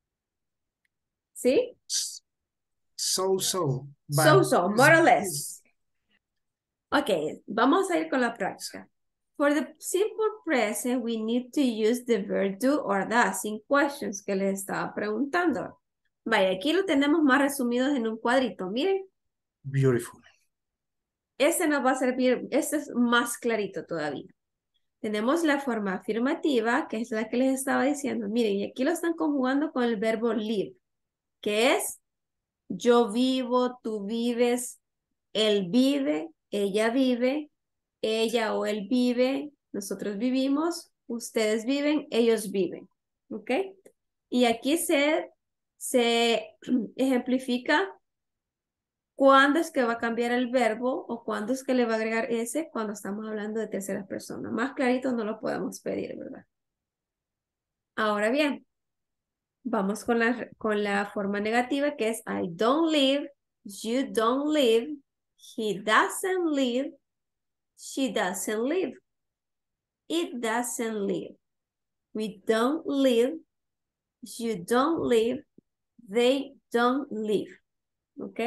¿Sí? So. So, more or less. Ok, vamos a ir con la práctica. For the simple present, we need to use the verb do or does in questions que les estaba preguntando. Vaya, aquí lo tenemos más resumidos en un cuadrito, miren. Beautiful. Este nos va a servir, este es más clarito todavía. Tenemos la forma afirmativa, que es la que les estaba diciendo. Miren, y aquí lo están conjugando con el verbo live, que es yo vivo, tú vives, él vive, ella vive, ella o él vive, nosotros vivimos, ustedes viven, ellos viven. ¿Ok? Y aquí se ejemplifica cuándo es que va a cambiar el verbo o cuándo es que le va a agregar ese cuando estamos hablando de terceras personas. Más clarito no lo podemos pedir, ¿verdad? Ahora bien, vamos con la forma negativa que es I don't live, you don't live, He doesn't live. She doesn't live. It doesn't live. We don't live. You don't live. They don't live. ¿Ok?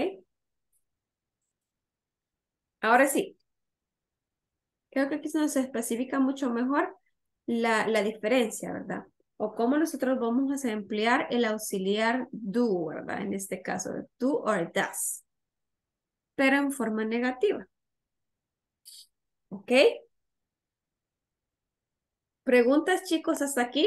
Ahora sí. Creo que aquí se nos especifica mucho mejor la diferencia, ¿verdad? O cómo nosotros vamos a emplear el auxiliar do, ¿verdad? En este caso, do or does. Pero en forma negativa. ¿Ok? ¿Preguntas, chicos, hasta aquí?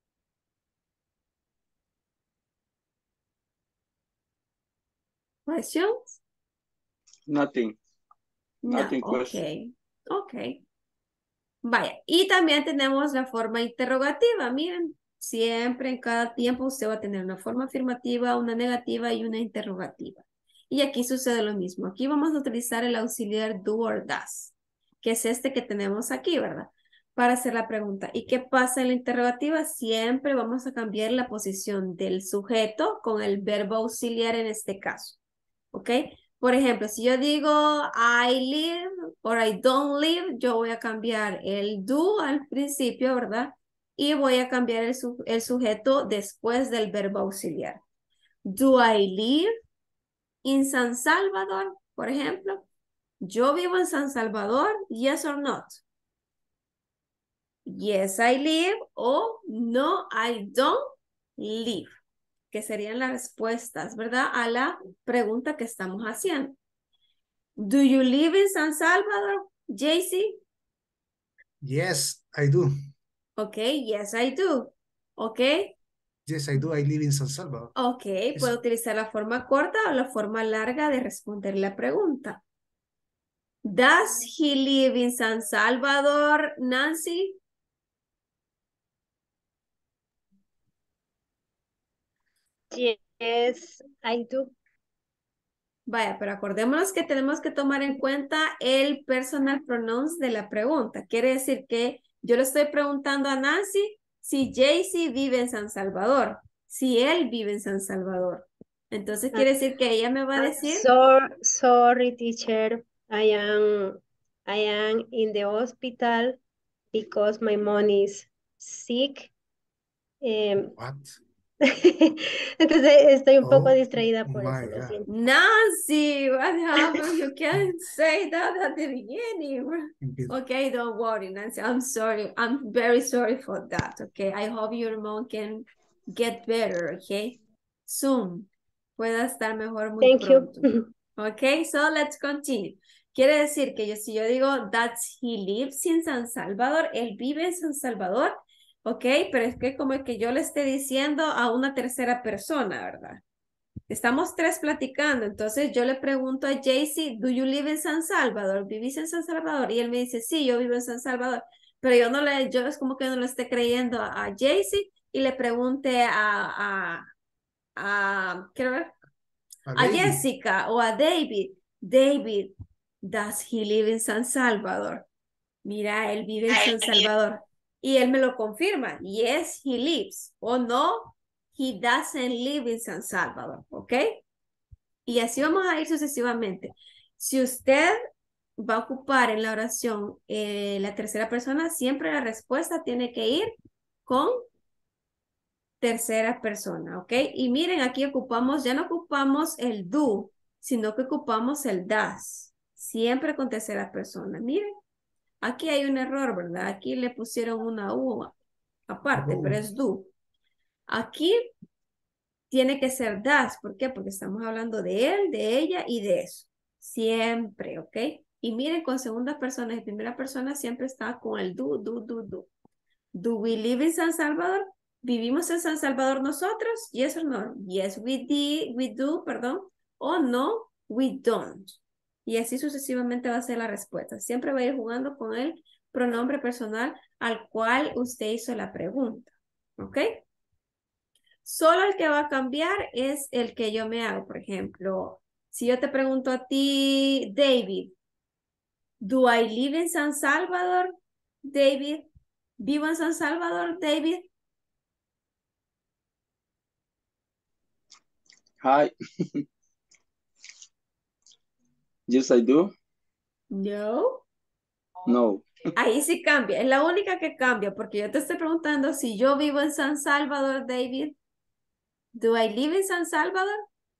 ¿Questions? Nothing. No, Nothing question. ok. Vaya, y también tenemos la forma interrogativa. Miren, siempre en cada tiempo usted va a tener una forma afirmativa, una negativa y una interrogativa. Y aquí sucede lo mismo. Aquí vamos a utilizar el auxiliar do or does, que es este que tenemos aquí, ¿verdad? Para hacer la pregunta. ¿Y qué pasa en la interrogativa? Siempre vamos a cambiar la posición del sujeto con el verbo auxiliar en este caso. ¿Ok? Por ejemplo, si yo digo I live or I don't live, yo voy a cambiar el do al principio, ¿verdad? Y voy a cambiar el sujeto después del verbo auxiliar. Do I live in San Salvador? Por ejemplo, yo vivo en San Salvador, yes or not? Yes, I live o no, I don't live, que serían las respuestas, ¿verdad? A la pregunta que estamos haciendo. Do you live in San Salvador, JC? Yes, I do. Okay, yes, I do. Okay. Yes, I do. I live in San Salvador. Okay, puedo utilizar la forma corta o la forma larga de responder la pregunta. Does he live in San Salvador, Nancy? Yes, I do. Vaya, pero acordémonos que tenemos que tomar en cuenta el personal pronouns de la pregunta. Quiere decir que yo le estoy preguntando a Nancy si JC vive en San Salvador, si él vive en San Salvador. Entonces quiere decir que ella me va a decir... Sorry, teacher. I am in the hospital because my mom is sick. What? Entonces estoy un poco distraída por eso, lo siento. Nancy, what happened? You can't say that at the beginning. Okay, don't worry, Nancy. I'm sorry. I'm very sorry for that, okay? I hope your mom can get better, okay? Soon. Pueda estar mejor muy pronto. You. Okay, so let's continue. Quiere decir que si yo digo that he lives in San Salvador, él vive en San Salvador, ok, pero es que como que yo le esté diciendo a una tercera persona, ¿verdad? Estamos tres platicando, entonces yo le pregunto a JC, do you live in San Salvador? ¿Vivís en San Salvador? Y él me dice, sí, yo vivo en San Salvador, pero yo es como que no le esté creyendo a JC y le pregunte quiero ver, a Jessica o a David. David, does he live in San Salvador? Mira, él vive en San Salvador. Y él me lo confirma. Yes, he lives. O no, he doesn't live in San Salvador. ¿Ok? Y así vamos a ir sucesivamente. Si usted va a ocupar en la oración la tercera persona, siempre la respuesta tiene que ir con tercera persona, ¿ok? Y miren, aquí ocupamos, ya no ocupamos el do, sino que ocupamos el does. Siempre con tercera persona. Miren, aquí hay un error, ¿verdad? Aquí le pusieron una U aparte, pero es do. Aquí tiene que ser does. ¿Por qué? Porque estamos hablando de él, de ella y de eso. Siempre, ¿ok? Y miren, con segunda persona y primera persona siempre está con el do, do, do, do. Do we live in San Salvador? ¿Vivimos en San Salvador nosotros? Yes or no? Yes, we do, perdón. O no, we don't. Y así sucesivamente va a ser la respuesta. Siempre va a ir jugando con el pronombre personal al cual usted hizo la pregunta. ¿Ok? Solo el que va a cambiar es el que yo me hago. Por ejemplo, si yo te pregunto a ti, David, ¿do I live in San Salvador, David? ¿Vivo en San Salvador, David? Hi. Yes, I do. No. No. Ahí sí cambia, es la única que cambia, porque yo te estoy preguntando si yo vivo en San Salvador, David. Do I live in San Salvador?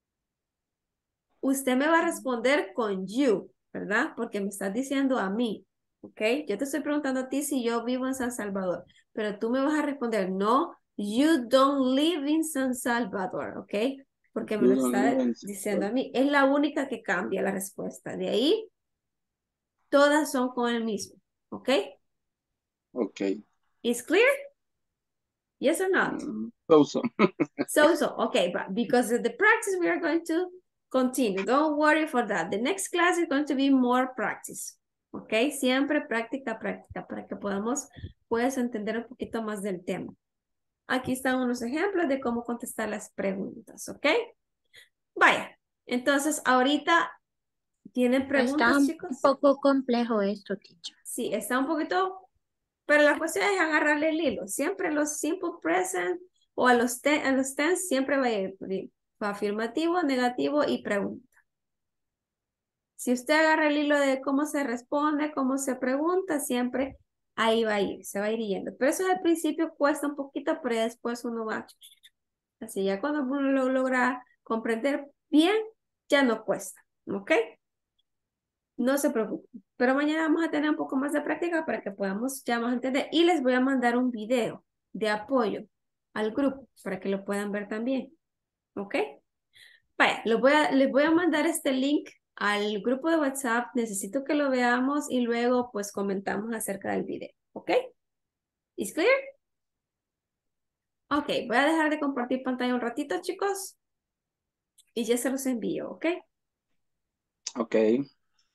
Usted me va a responder con you, ¿verdad? Porque me estás diciendo a mí, ¿ok? Yo te estoy preguntando a ti si yo vivo en San Salvador, pero tú me vas a responder, no, you don't live in San Salvador, ¿ok? Porque me You lo don't está live in diciendo a Salvador. mí. Es la única que cambia la respuesta. De ahí, todas son con el mismo, ¿ok? Okay. Is clear? Yes or not? So. So, okay, but because of the practice, we are going to continue. Don't worry for that. The next class is going to be more practice. Okay, siempre práctica, práctica, para que puedas entender un poquito más del tema. Aquí están unos ejemplos de cómo contestar las preguntas, ¿ok? Vaya, entonces ahorita, ¿tienen Está preguntas, un chicos? poco complejo esto, teacher. Sí, está un poquito, pero la cuestión es agarrarle el hilo. Siempre los simple present o a los tense siempre va a ir afirmativo, negativo y pregunta. Si usted agarra el hilo de cómo se responde, cómo se pregunta, siempre ahí va a ir, se va a ir yendo. Pero eso al principio cuesta un poquito, pero ya después uno va. Así ya cuando uno lo logra comprender bien, ya no cuesta, ¿ok? No se preocupen. Pero mañana vamos a tener un poco más de práctica para que podamos ya más entender. Y les voy a mandar un video de apoyo al grupo para que lo puedan ver también. ¿Ok? Vaya, les voy a mandar este link al grupo de WhatsApp. Necesito que lo veamos y luego pues comentamos acerca del video. ¿Ok? ¿Is clear? Ok, voy a dejar de compartir pantalla un ratito, chicos. Y ya se los envío, ¿ok? Okay.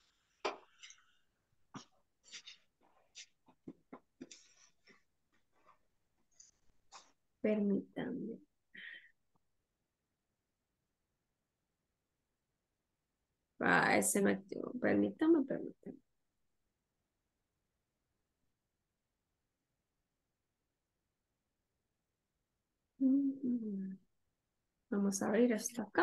Permítanme. Ese me activó. Permítanme. Vamos a abrir esto acá.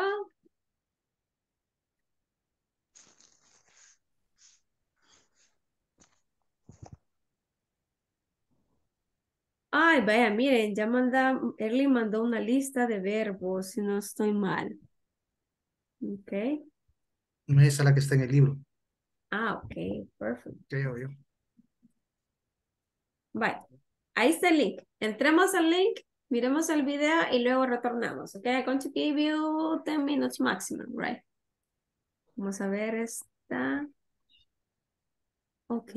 Ay, vaya, miren, Erling mandó una lista de verbos, si no estoy mal. Ok. No es esa la que está en el libro, Ok, perfecto. creo yo. Vaya, ahí está el link. Entremos al link, miremos el video y luego retornamos. Ok, I'm going to give you 10 minutes maximum, right? Vamos a ver esta. Ok.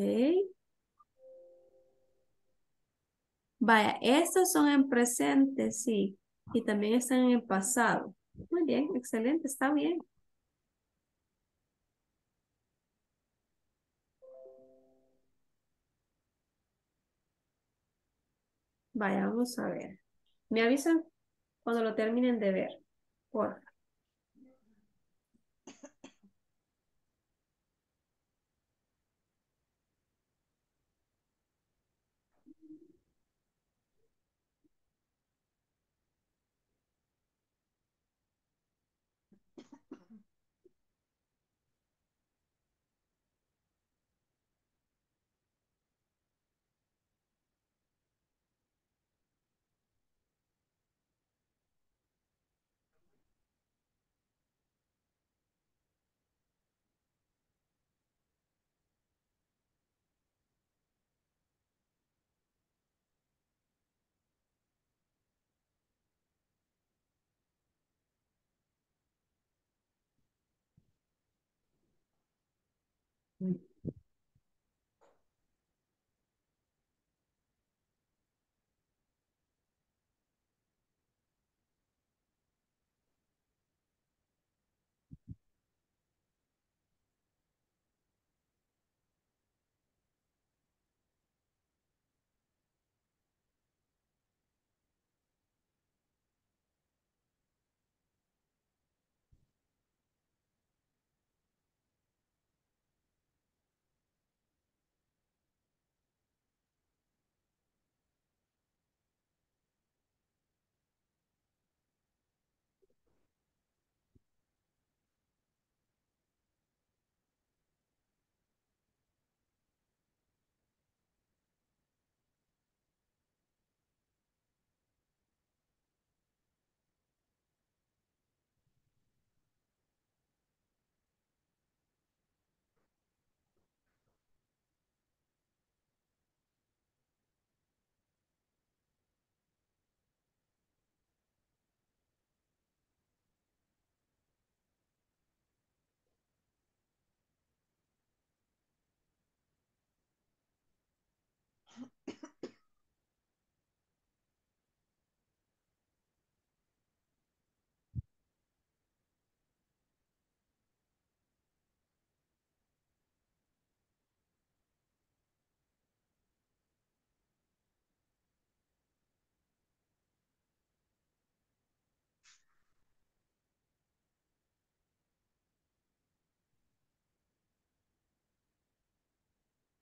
Vaya, estos son en presente, sí. Y también están en el pasado. Muy bien, excelente, está bien. Vaya, vamos a ver. Me avisan cuando lo terminen de ver. Por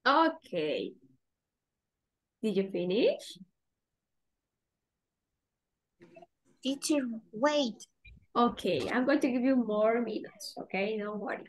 Okay. Did you finish? Teacher, wait. Okay, I'm going to give you more minutes, okay? Don't worry.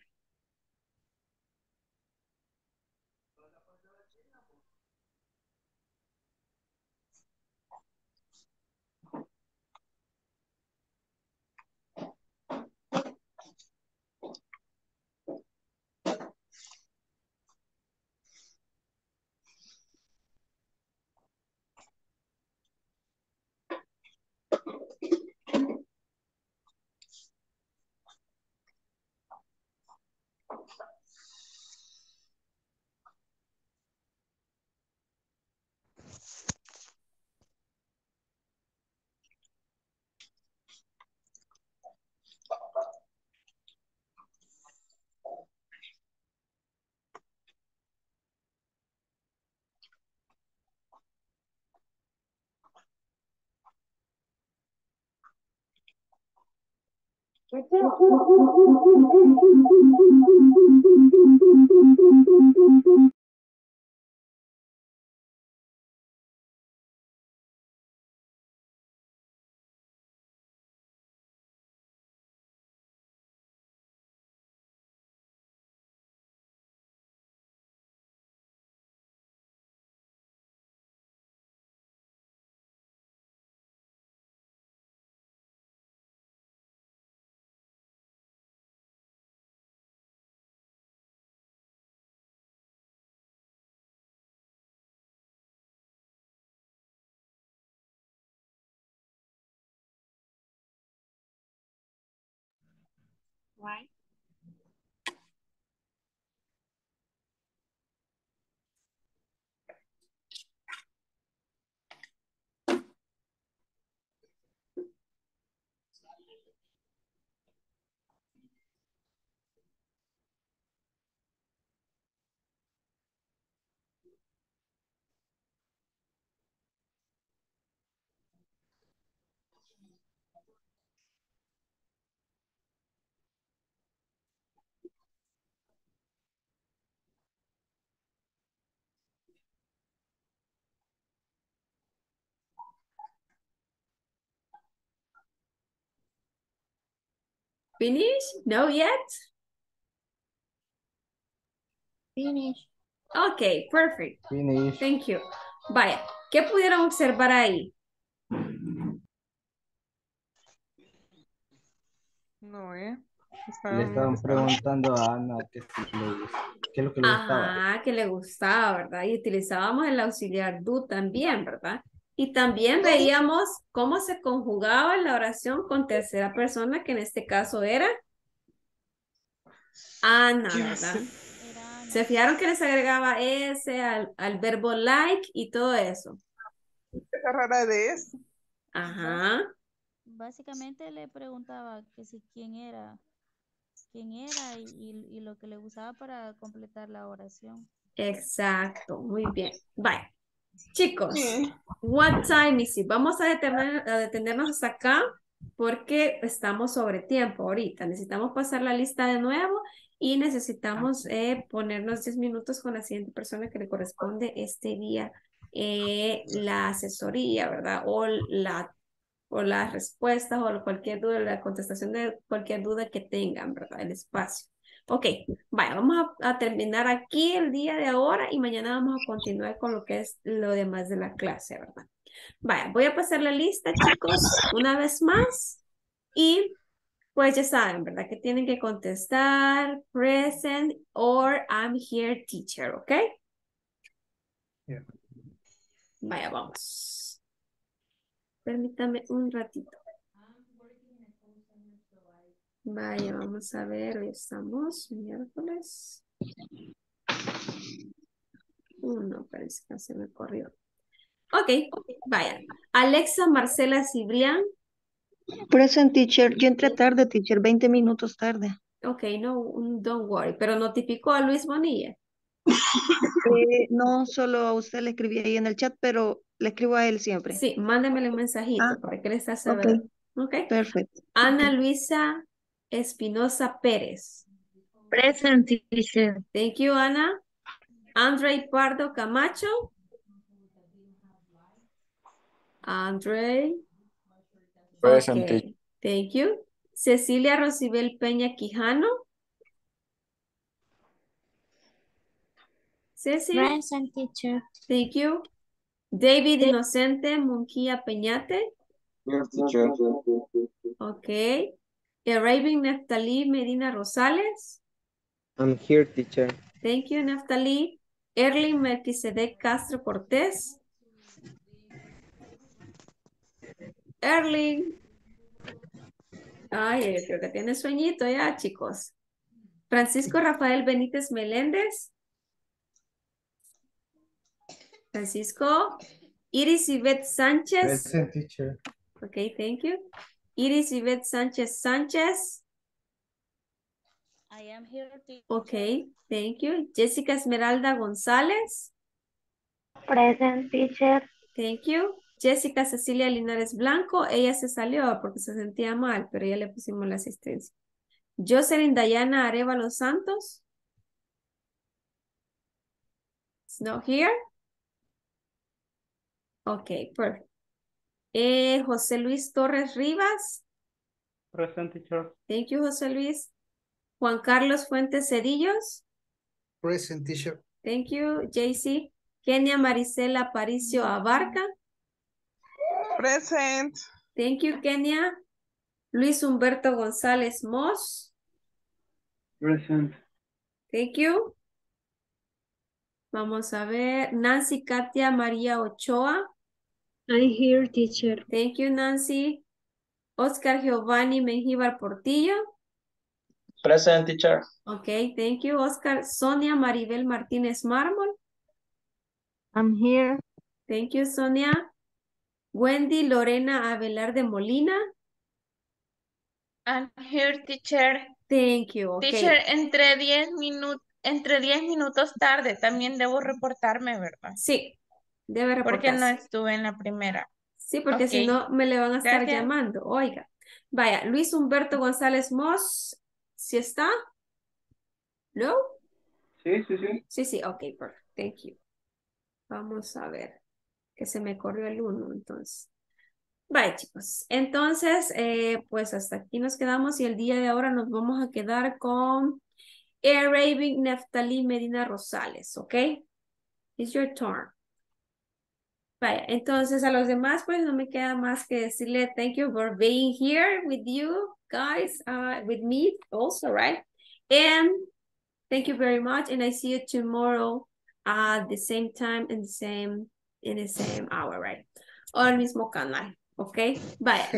Why? Finish? No yet? Finish. Okay, perfect. Finish. Thank you. Vaya, ¿qué pudieron observar ahí? No, Le estaban estaban preguntando a Ana qué es lo que le gustaba. Ajá, que le gustaba, ¿verdad? Y utilizábamos el auxiliar do también, ¿verdad? Y también veíamos cómo se conjugaba la oración con tercera persona, que en este caso era Ana, ¿verdad? Se fijaron que les agregaba S al verbo like y todo eso. Esa rara de eso. Ajá, Básicamente le preguntaba que si quién era y lo que le usaba para completar la oración. exacto, muy bien. Bye. Chicos, what time is it? Vamos a detenernos hasta acá porque estamos sobre tiempo ahorita. Necesitamos pasar la lista de nuevo y necesitamos ponernos 10 minutos con la siguiente persona que le corresponde este día la asesoría, ¿verdad? O las respuestas o cualquier duda, la contestación de cualquier duda que tengan, ¿verdad? El espacio. Ok, vaya, vamos a terminar aquí el día de ahora y mañana vamos a continuar con lo que es lo demás de la clase, ¿verdad? Vaya, voy a pasar la lista, chicos, una vez más y pues ya saben, ¿verdad? Que tienen que contestar present or I'm here teacher, ¿ok? Yeah. Vaya, vamos. Permítame un ratito. Vaya, vamos a ver, hoy estamos miércoles. No, parece que se me corrió. Ok, vaya. Alexa Marcela Cibrián. Present, teacher. Yo entré tarde, teacher, 20 minutos tarde. Ok, no, don't worry. Pero notificó a Luis Bonilla. No, solo a usted le escribí ahí en el chat, pero le escribo a él siempre. Sí, mándemele un mensajito para que le esté saber. Ok. Perfecto. Ana Luisa Espinosa Pérez. Present, teacher. Thank you, Ana. Andre Pardo Camacho. Andre. Present, Okay, thank you. Cecilia Rosibel Peña Quijano. Ceci. Present, teacher. Thank you. David Inocente Munquía Peñate. Here, teacher. Okay. Raven Neftali Medina Rosales. I'm here, teacher. Thank you, Neftali. Erling Melquisedec Castro Cortés. Erling. Ay, creo que tiene sueñito ya, chicos. Francisco Rafael Benítez Meléndez. Francisco. Iris Yvette Sánchez. Present, teacher. Okay, thank you. Iris Yvette Sánchez Sánchez. I am here, teacher. Okay, thank you. Jessica Esmeralda González. Present, teacher. Thank you. Jessica Cecilia Linares Blanco. Ella se salió porque se sentía mal, pero ya le pusimos la asistencia. Jocelyn Dayana Arevalo Santos. It's not here. Okay, perfect. José Luis Torres Rivas. Present, teacher. Thank you, José Luis. Juan Carlos Fuentes Cedillos. Present, teacher. Thank you, JC. Kenia Marisela Aparicio Abarca. Present. Thank you, Kenia. Luis Humberto González Moss. Present. Thank you. Vamos a ver. Nancy Katia María Ochoa. I'm here, teacher. Thank you, Nancy. Oscar Giovanni Mengíbar Portillo. Present, teacher. Okay, thank you, Oscar. Sonia Maribel Martínez Mármol. I'm here. Thank you, Sonia. Wendy Lorena Abelarde Molina. I'm here, teacher. Thank you. Okay. Teacher, entre 10 minutos tarde también debo reportarme, ¿verdad? Sí, debe Porque no reportarse. estuve en la primera. Sí, porque Ok. si no me le van a estar Gracias. llamando. Oiga. Vaya, Luis Humberto González Moss. ¿Sí está? ¿No? Sí, sí, sí. Sí, sí, ok, perfect. Thank you. Vamos a ver. Que se me corrió el 1, entonces. Vaya, chicos. Entonces, pues hasta aquí nos quedamos y el día de ahora nos vamos a quedar con Raven Neftali Medina Rosales, ¿ok? It's your turn. Vaya, entonces a los demás pues no me queda más que decirle thank you for being here with you guys, with me also, right? And thank you very much and I see you tomorrow at the same time in the same hour, right? O el mismo canal, ¿ok? Vaya,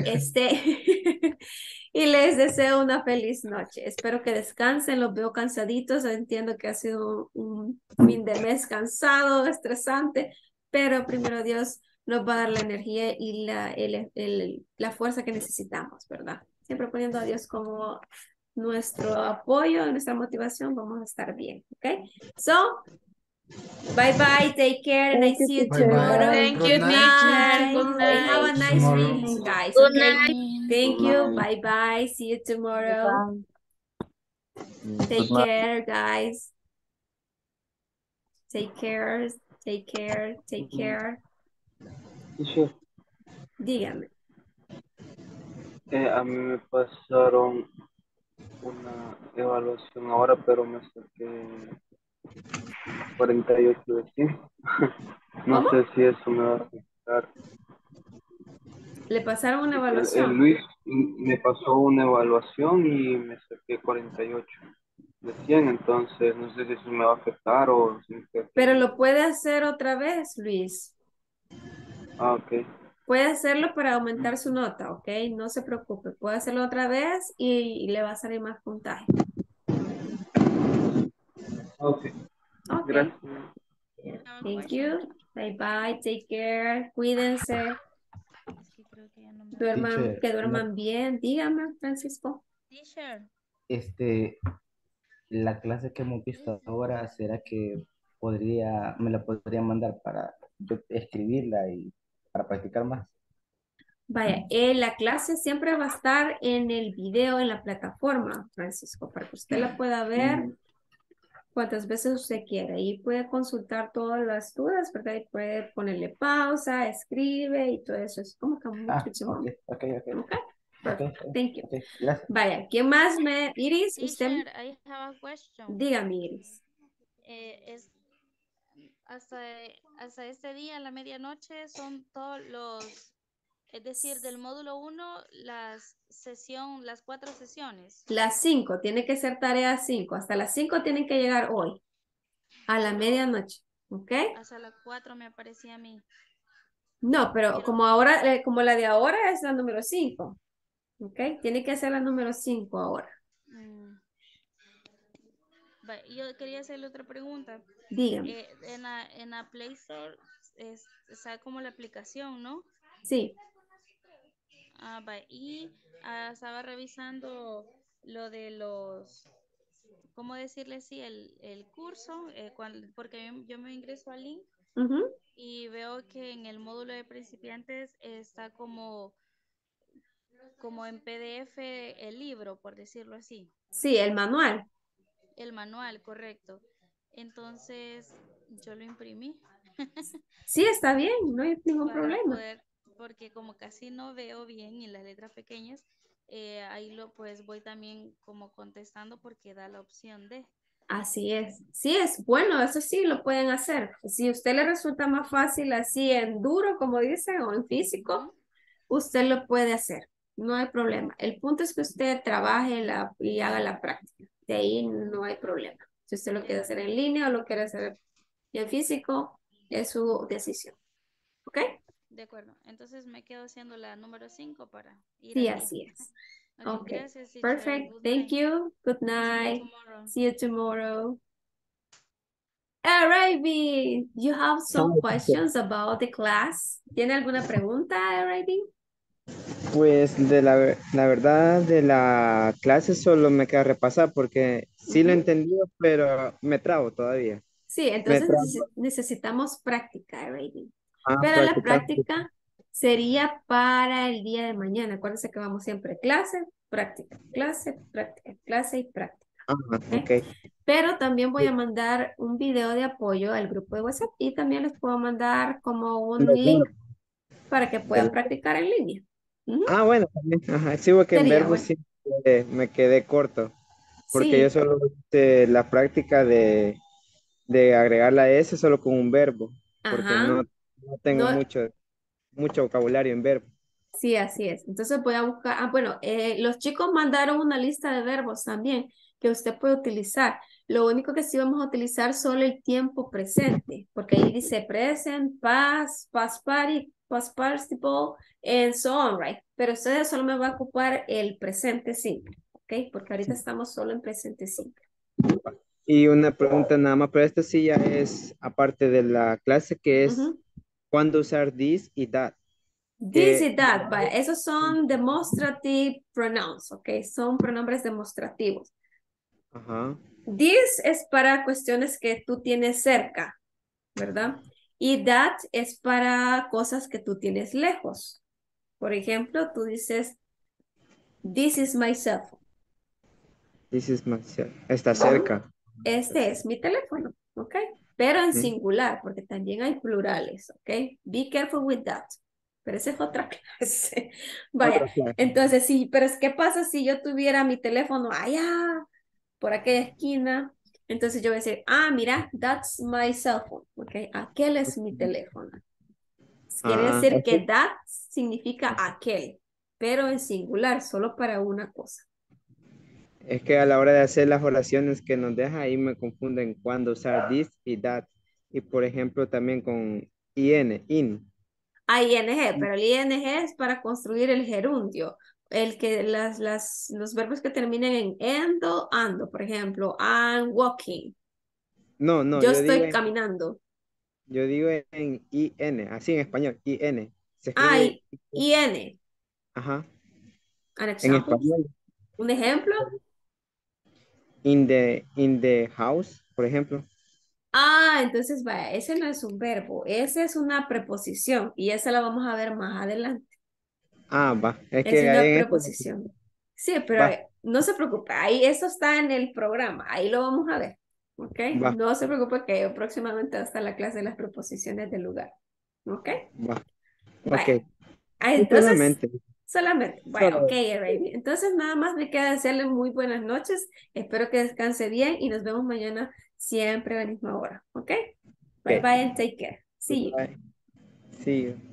y les deseo una feliz noche. Espero que descansen, los veo cansaditos, entiendo que ha sido un fin de mes cansado, estresante, pero primero Dios nos va a dar la energía y la fuerza que necesitamos, ¿verdad? Siempre poniendo a Dios como nuestro apoyo, nuestra motivación, vamos a estar bien, ¿ok? So, bye bye, take care, and I see you Bye bye. tomorrow. Thank Good you, night. teacher. Good And have a night. nice Tomorrow. weekend, guys, Good okay? night. Thank Good you, night. bye-bye, see you tomorrow. Take Good night. care, guys. Take care, take care, take care. Teacher, Dígame. a mí me pasaron una evaluación ahora, pero me saqué 48 de 100. No ¿Cómo? sé si eso me va a afectar. ¿Le pasaron una El evaluación? Luis me pasó una evaluación y me saqué 48 de 100, entonces no sé si eso me va a afectar o si me queda Pero bien. lo puede hacer otra vez, Luis. Ah, ok. Puede hacerlo para aumentar su nota, ¿ok? No se preocupe. Puede hacerlo otra vez y le va a salir más puntaje. Ok. Ok. Gracias. Thank you. Bye bye. Take care. Cuídense. Sí, creo que ya no me... Duerman, Teacher, que duerman bien. Dígame, Francisco. Teacher. La clase que hemos visto ahora, ¿será que me la podría mandar para yo escribirla y para practicar más? Vaya, la clase siempre va a estar en el video, en la plataforma, Francisco, para que usted la pueda ver cuantas veces usted quiera. Y puede consultar todas las dudas, ¿verdad? Y puede ponerle pausa, escribe y todo eso. Es como que muchísimo. Ok. Okay, perfect. Ok, Thank you. gracias. Vaya, ¿quién más me... Iris, usted... Teacher, I have a question. Dígame, Iris. Es hasta este día, a la medianoche, son todos los, es decir, del módulo 1, las 4 sesiones. Las 5, tiene que ser tarea 5. Hasta las 5 tienen que llegar hoy, a la medianoche, ¿ok? Hasta las 4 me aparecía a mí. No, pero como ahora, como la de ahora es la número 5, ¿ok? Tiene que ser la número 5 ahora. Yo quería hacerle otra pregunta. Dígame. En la Play Store está como la aplicación, ¿no? Sí. Y estaba revisando lo de los, ¿cómo decirle así? El curso, porque yo me ingreso al link y veo que en el módulo de principiantes está como en PDF el libro, por decirlo así. Sí, el manual. El manual, correcto. Entonces, yo lo imprimí. Sí, está bien, no hay ningún Para problema. poder, porque como casi no veo bien y las letras pequeñas, ahí pues voy también como contestando porque da la opción de. Así es. Sí, es bueno, eso sí lo pueden hacer. Si a usted le resulta más fácil así en duro, como dicen, o en físico, usted lo puede hacer. No hay problema. El punto es que usted trabaje y haga la práctica. De ahí no hay problema. Si usted lo quiere hacer en línea o lo quiere hacer en físico, es su decisión. ¿Ok? De acuerdo. Entonces me quedo haciendo la número 5 para ir Sí, al día. así es. Okay. Okay. Gracias, teacher. Perfect. Good Thank night. you. Good See you night. tomorrow. See you tomorrow. All right, B. You have some questions about the class. ¿Tiene alguna pregunta, Raby? Pues la verdad de la clase solo me queda repasar porque sí lo he entendido, pero me trabo todavía. Sí, entonces necesitamos práctica, Raby. Pero la Practicar. práctica sería para el día de mañana. Acuérdense que vamos siempre clase, práctica, clase y práctica. Ok. Pero también voy a mandar un video de apoyo al grupo de WhatsApp y también les puedo mandar como un link para que puedan practicar en línea. Bueno, también. Ajá. Sí, porque en Sería verbo bueno. sí me quedé corto. Porque Sí. yo solo hice la práctica de agregar la S solo con un verbo. Porque Ajá. no tengo No, mucho vocabulario en verbo. sí, así es. Entonces voy a buscar, bueno, los chicos mandaron una lista de verbos también que usted puede utilizar. Lo único que sí vamos a utilizar solo el tiempo presente, porque ahí dice present, past, past participle, and so on, right? Pero usted solo me va a ocupar el presente simple, ¿ok? Porque ahorita estamos solo en presente simple. Y una pregunta nada más, pero esta sí ya es aparte de la clase, que es cuándo usar this y that. This y that, vaya, esos son demonstrative pronouns, ¿ok? Son pronombres demostrativos. Ajá. This es para cuestiones que tú tienes cerca, ¿verdad? Y that es para cosas que tú tienes lejos. Por ejemplo, tú dices, this is my cell phone. This is my cell. Está cerca. Este es mi teléfono, ¿ok? Pero en singular, porque también hay plurales, ¿ok? Be careful with that. Pero esa es otra clase. Vaya, entonces sí, pero ¿qué pasa si yo tuviera mi teléfono allá, por aquella esquina? Entonces yo voy a decir, mira, that's my cell phone, ¿ok? Aquel es mi teléfono. Quiere decir que that significa aquel, pero en singular, solo para una cosa. Es que a la hora de hacer las oraciones que nos deja, ahí me confunden cuándo usar this y that. Y por ejemplo también con in, in. ING, pero el ING es para construir el gerundio. El que los verbos que terminen en endo, ando, por ejemplo, I'm walking. No, Yo estoy caminando. Yo digo en in, así en español, in. Se escribe IN. Ajá. An En example. español. ¿Un ejemplo? In the house, por ejemplo. Entonces vaya, ese no es un verbo, esa es una preposición y esa la vamos a ver más adelante. Va. Es Es que una ahí en preposición. Sí, pero no se preocupe, ahí eso está en el programa, ahí lo vamos a ver. ¿Ok? Va, No se preocupe que próximamente va a estar la clase de las preposiciones del lugar. ¿Ok? va. Vaya. Ok. Y Entonces, solamente. solamente. Bueno, ok, Solo. Araby. Entonces, nada más me queda desearle muy buenas noches. Espero que descanse bien y nos vemos mañana siempre a la misma hora. ¿Ok? Bye Ok. bye and take care. See you. Bye. See you.